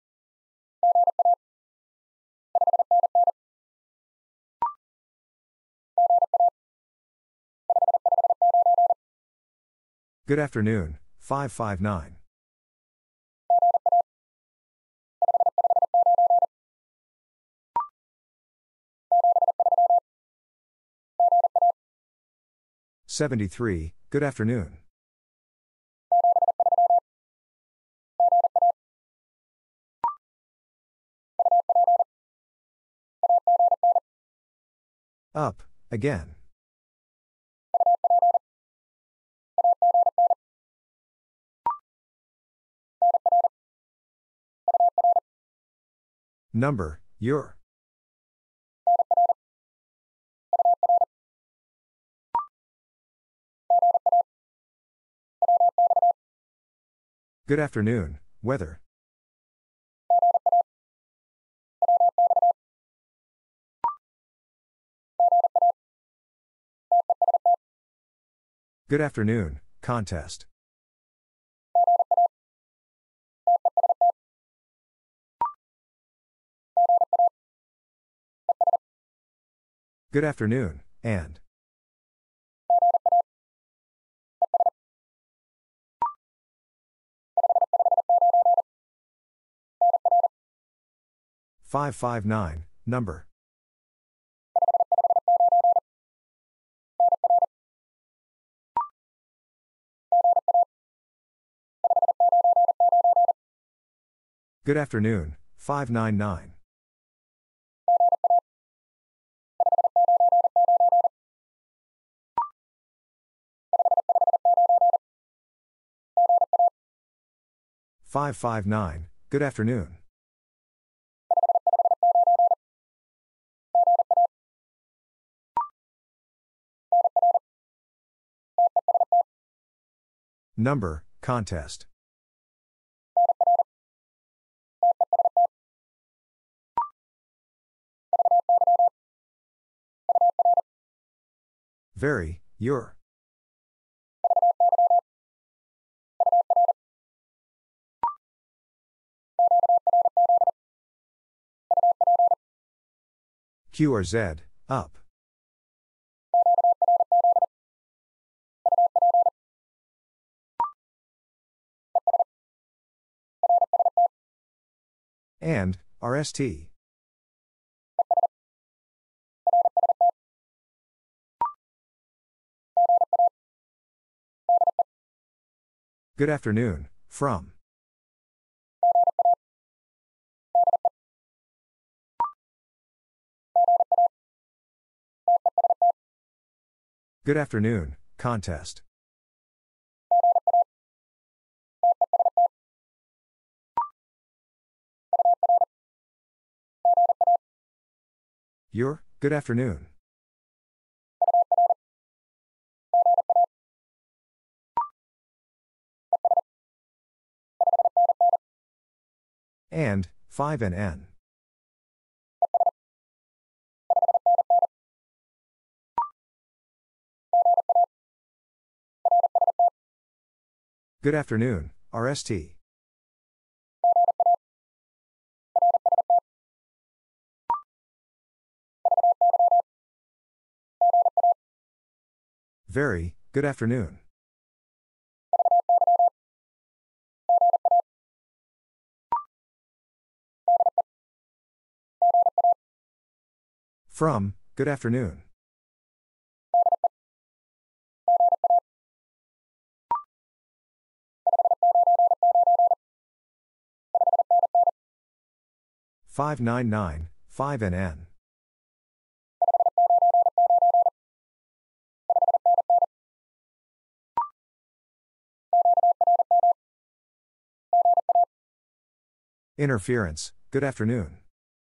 Good afternoon, 559. $73, good afternoon. Up, again. Number, your. Good afternoon, weather. Good afternoon, contest. Good afternoon, and. $559, number. Good afternoon, 599. $559, good afternoon. Number, contest. Very, your. Q or Z, up. And, RST. Good afternoon, from. Good afternoon, contest. Your, good afternoon. And, 5NN. Good afternoon, RST. Very, good afternoon. From, good afternoon. Five nine nine, 5NN. Interference, good afternoon.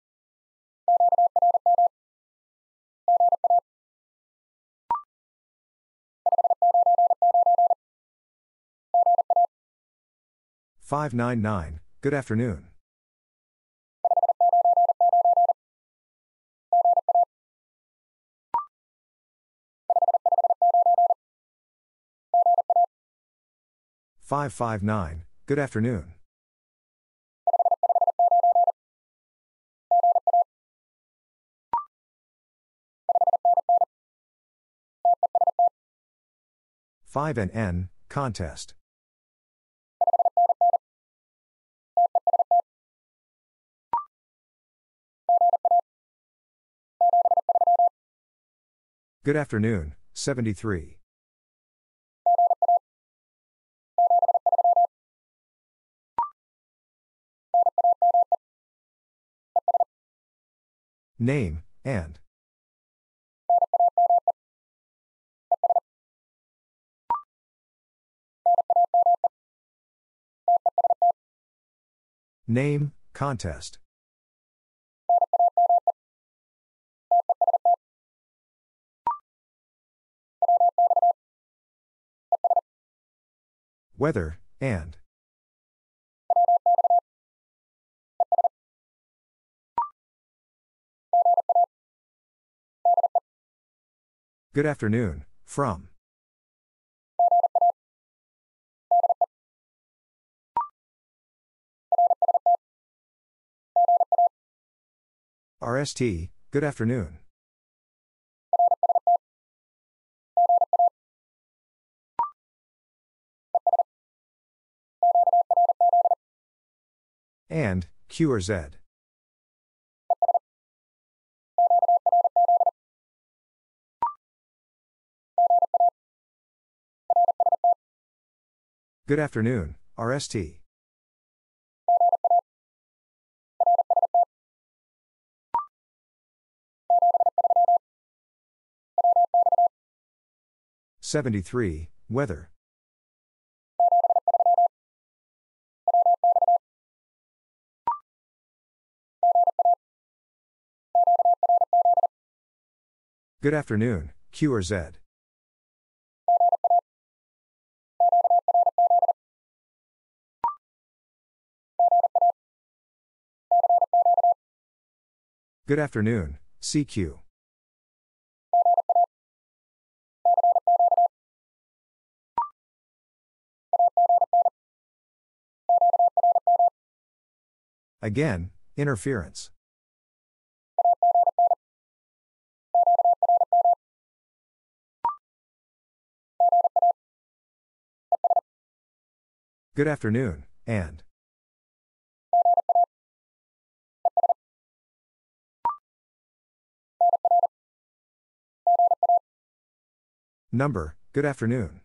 Five nine nine, good afternoon. Five five nine, good afternoon. Five NN, contest. Good afternoon, 73. Name, and. Name, contest. Weather, and. Good afternoon, from. RST, good afternoon. And, Q or Z. Good afternoon, RST. '73, weather. Good afternoon, Q or Z. Good afternoon, CQ. Again, interference. Good afternoon, and. Number, good afternoon.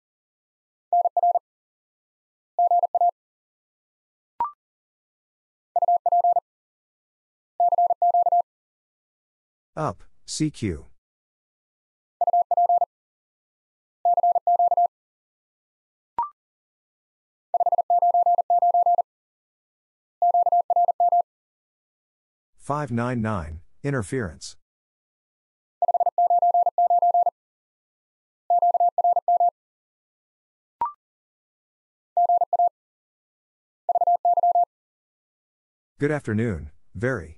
Up, CQ. Five nine nine, interference. Good afternoon, very.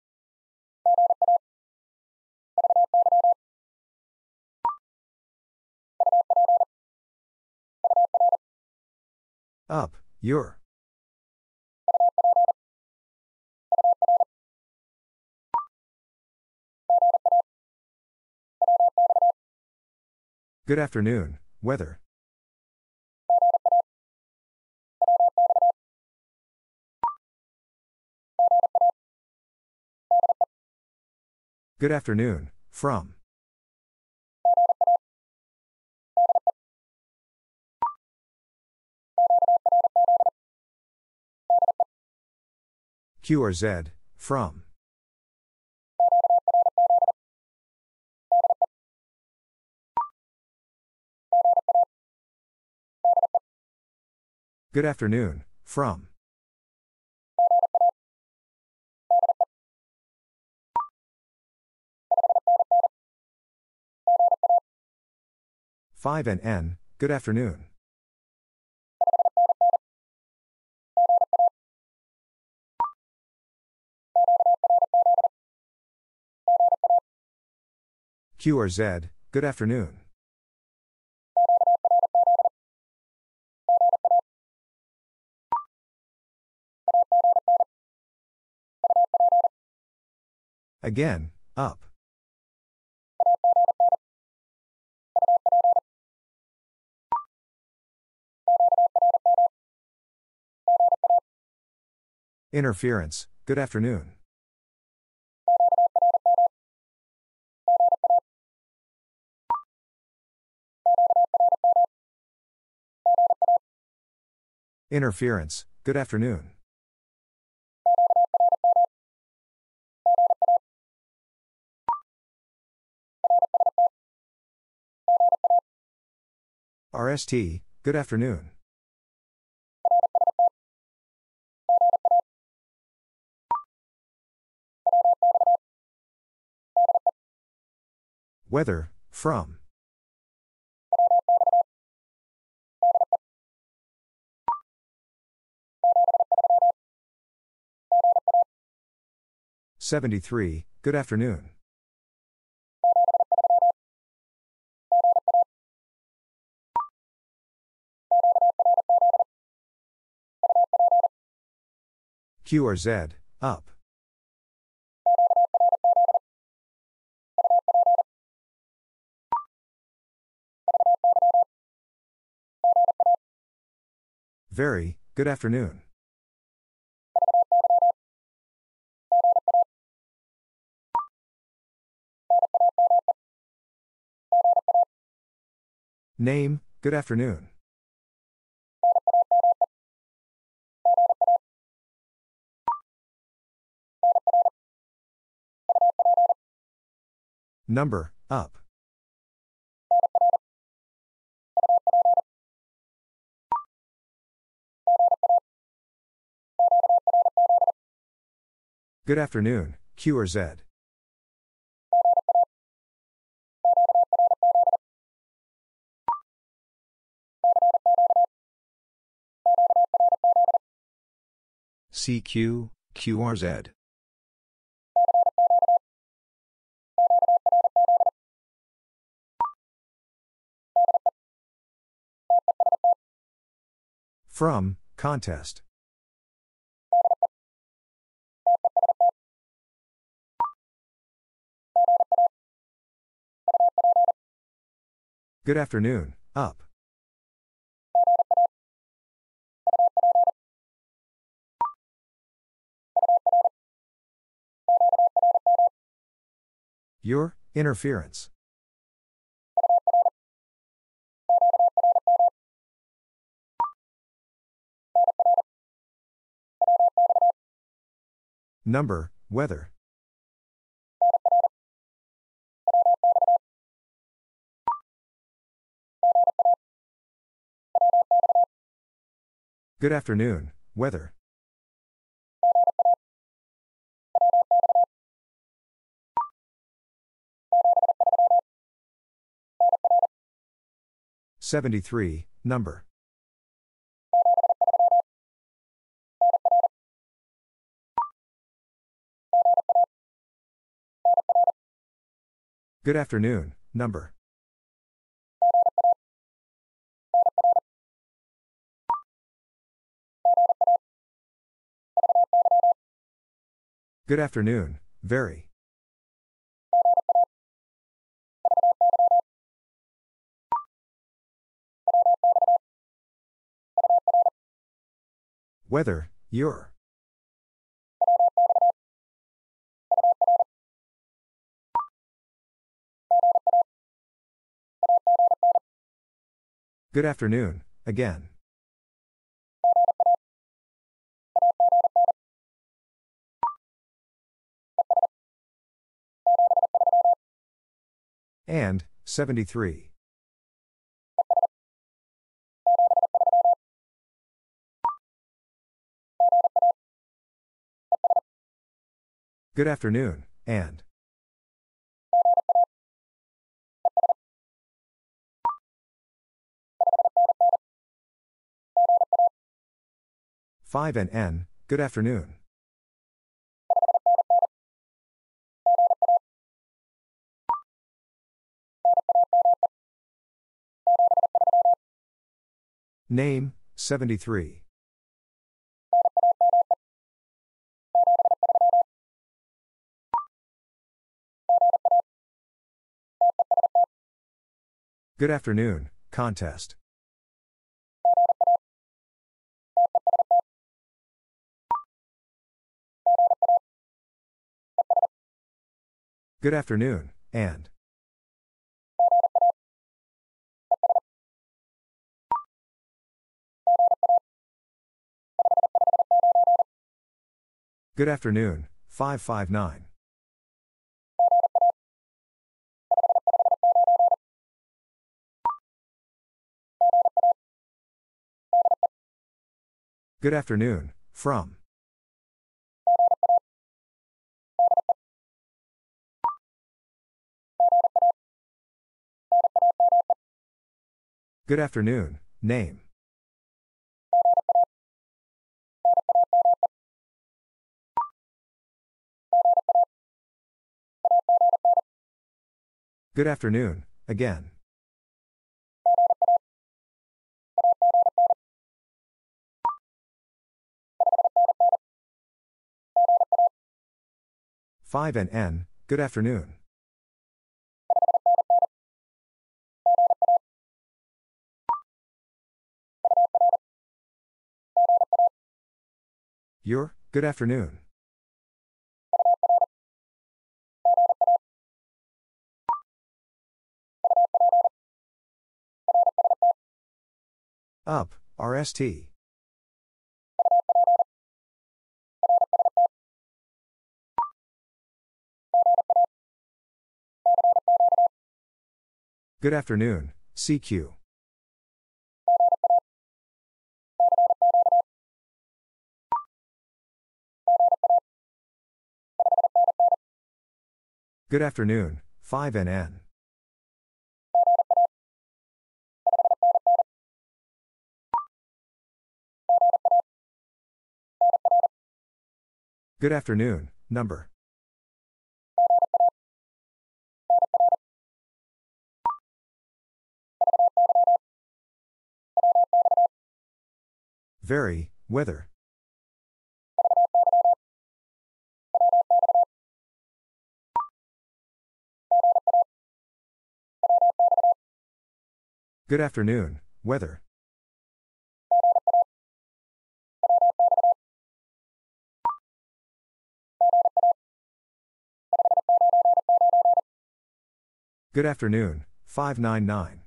Up, your. Good afternoon, weather. Good afternoon, from. Q or Z, from. Good afternoon, from. Five and N, good afternoon. Q or Z, good afternoon. Again, up. Interference, good afternoon. Interference, good afternoon. RST, good afternoon. Weather, from. '73, good afternoon. Q or Z, up. Very, good afternoon. Name, good afternoon. Number, up. Good afternoon, Q or Z. CQ, QRZ. From, contest. Good afternoon, up. Your, interference. Number, weather. Good afternoon, weather. '73, number. Good afternoon, number. Good afternoon, very. Weather, your. Good afternoon, again. And, 73. Good afternoon, and. Five and N, good afternoon. Name, 73. Good afternoon, contest. Good afternoon, and. Good afternoon, 559. Good afternoon, from. Good afternoon, name. Good afternoon, again. Five and N, good afternoon. Your, good afternoon. Up, RST. Good afternoon, CQ. Good afternoon, 5 and N. Good afternoon, number. Very, weather. Good afternoon, weather. Good afternoon, 599.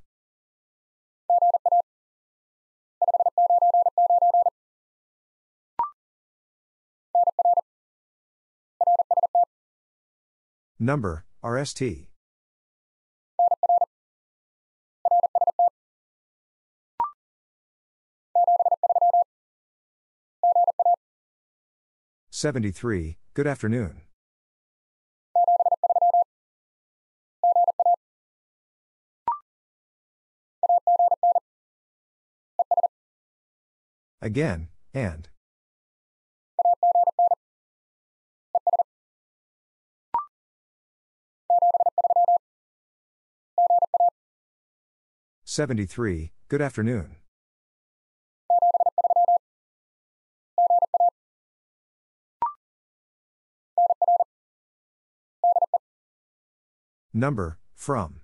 Number, RST. $73, good afternoon. Again, and. 73, good afternoon. Number, from.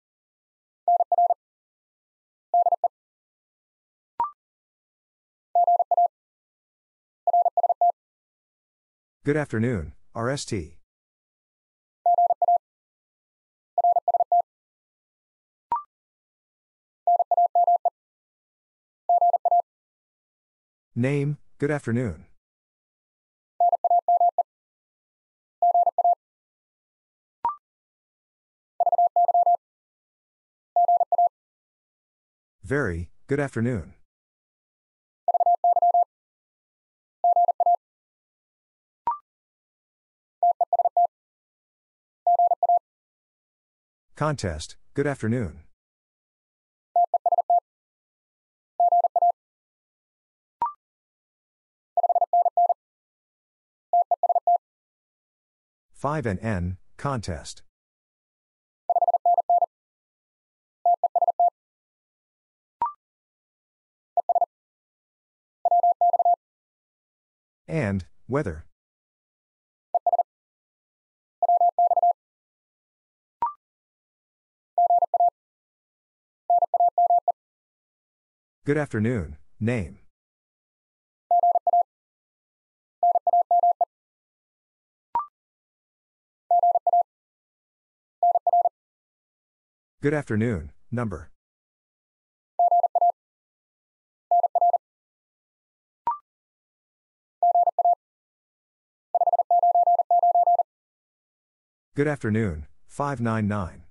Good afternoon, RST. Name, good afternoon. Very, good afternoon. Contest, good afternoon. Five and N, contest. And, weather. Good afternoon, name. Good afternoon, number. Good afternoon, 599.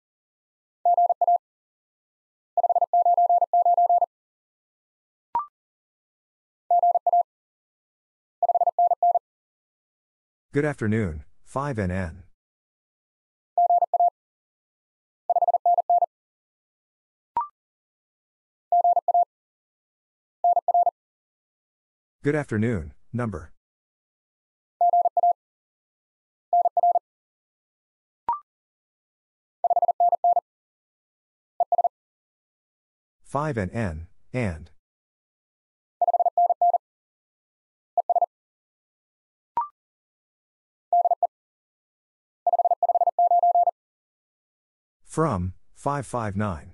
Good afternoon, 5NN. Good afternoon, number. Five and N, and. From, 559.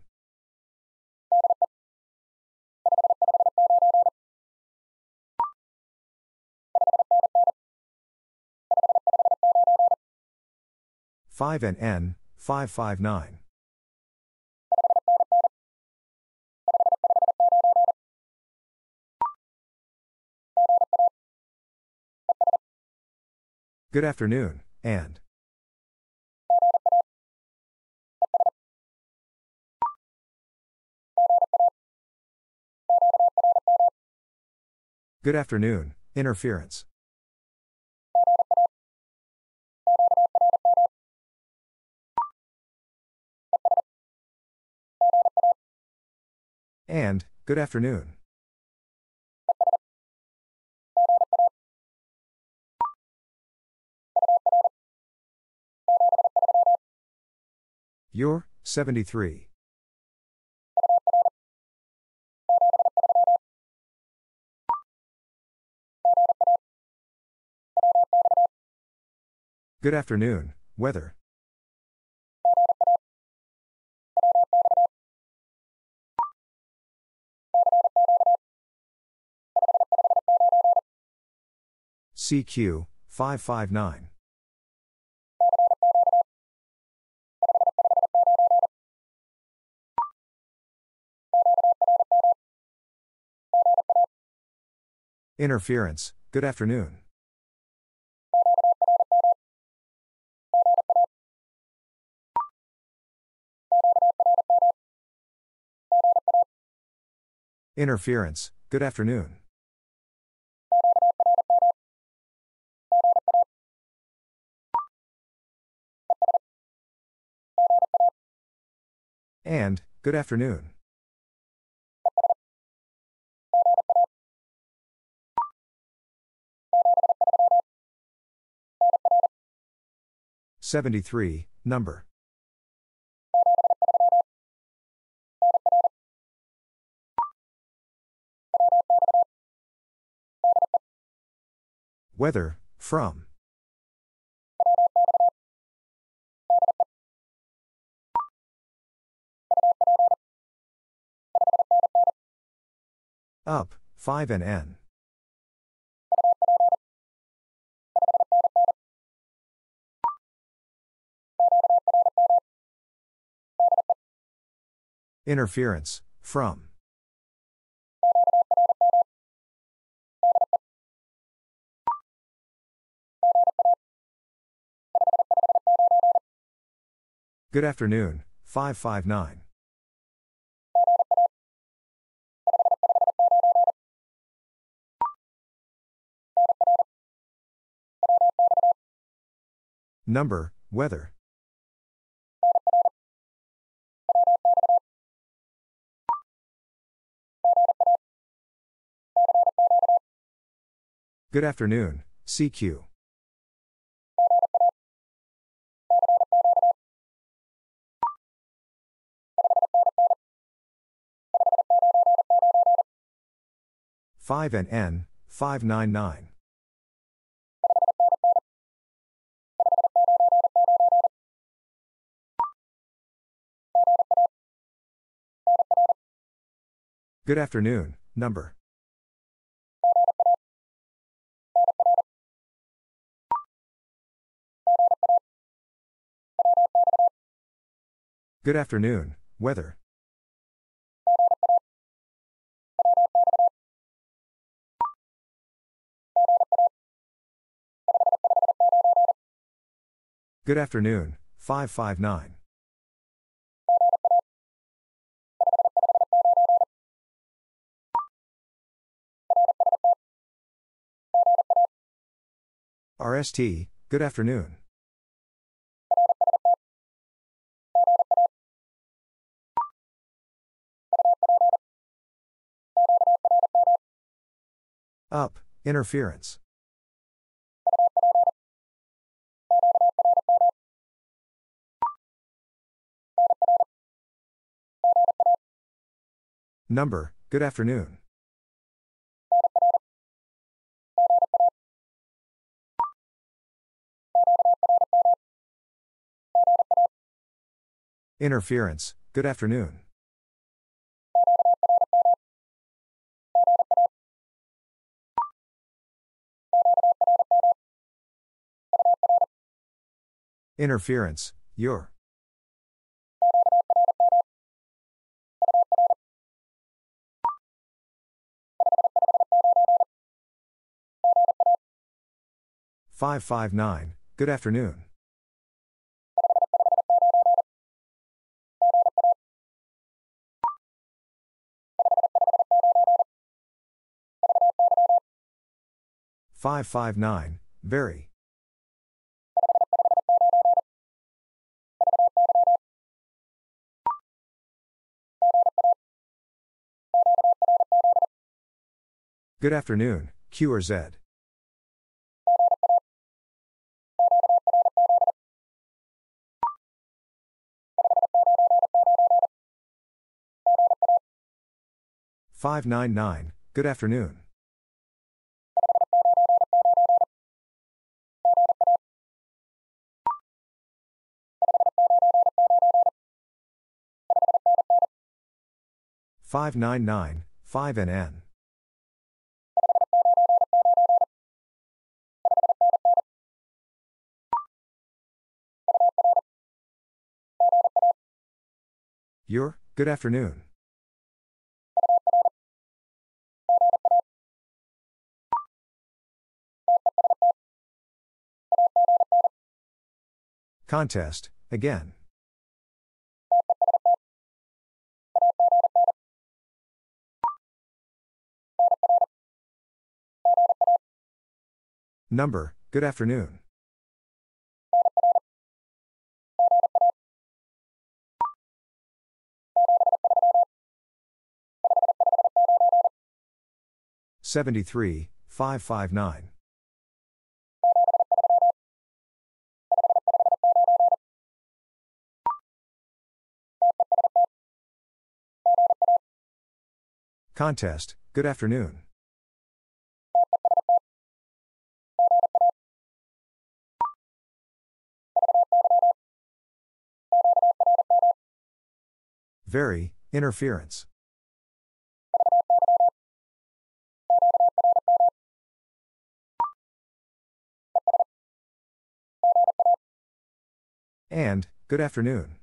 Five and N, 559. Good afternoon, and. Good afternoon, interference. And, good afternoon. You're, 73. Good afternoon, weather. CQ, 559. Interference, good afternoon. Interference, good afternoon. And, good afternoon. $73, number. Weather, from. Up, 5 and N. Interference, from. Good afternoon, 559. Number, weather. Good afternoon, CQ. Five and N, 599. Good afternoon, number. Good afternoon, weather. Good afternoon, 559. RST, good afternoon. Up, interference. Number, good afternoon. Interference, good afternoon. Interference, your. Five 559, good afternoon. 559, very. Good afternoon, Q or Z. Five 99, good afternoon. Five 99, 5 and N. Your, good afternoon. Contest, again. Number, good afternoon. $73, 559. Contest, good afternoon. Very, interference. And, good afternoon.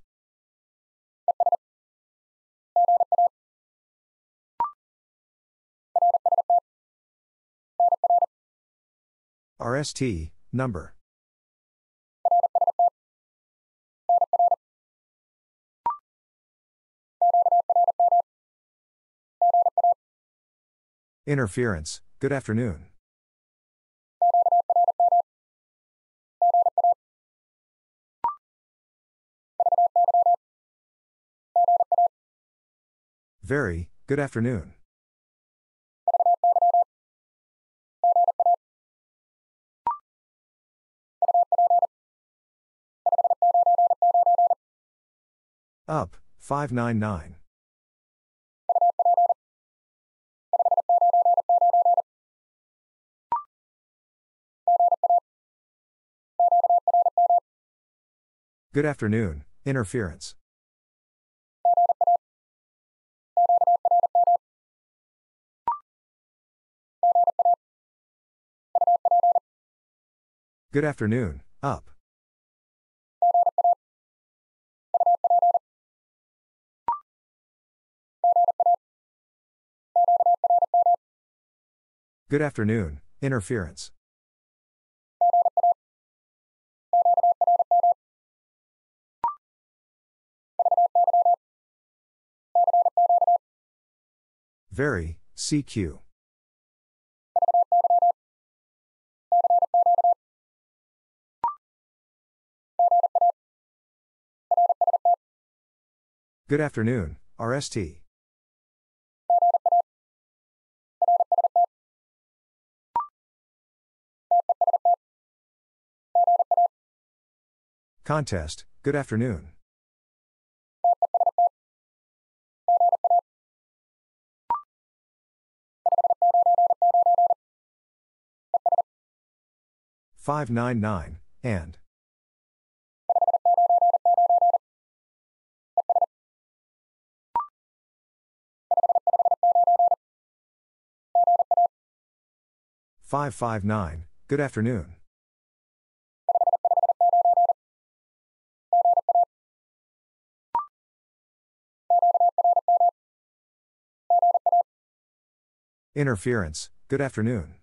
RST, number. Interference, good afternoon. Very, good afternoon. Up, 599. Good afternoon, interference. Good afternoon, up. Good afternoon, interference. Very, CQ. Good afternoon, RST. Contest, good afternoon. $599, and. $559, good afternoon. Interference, good afternoon.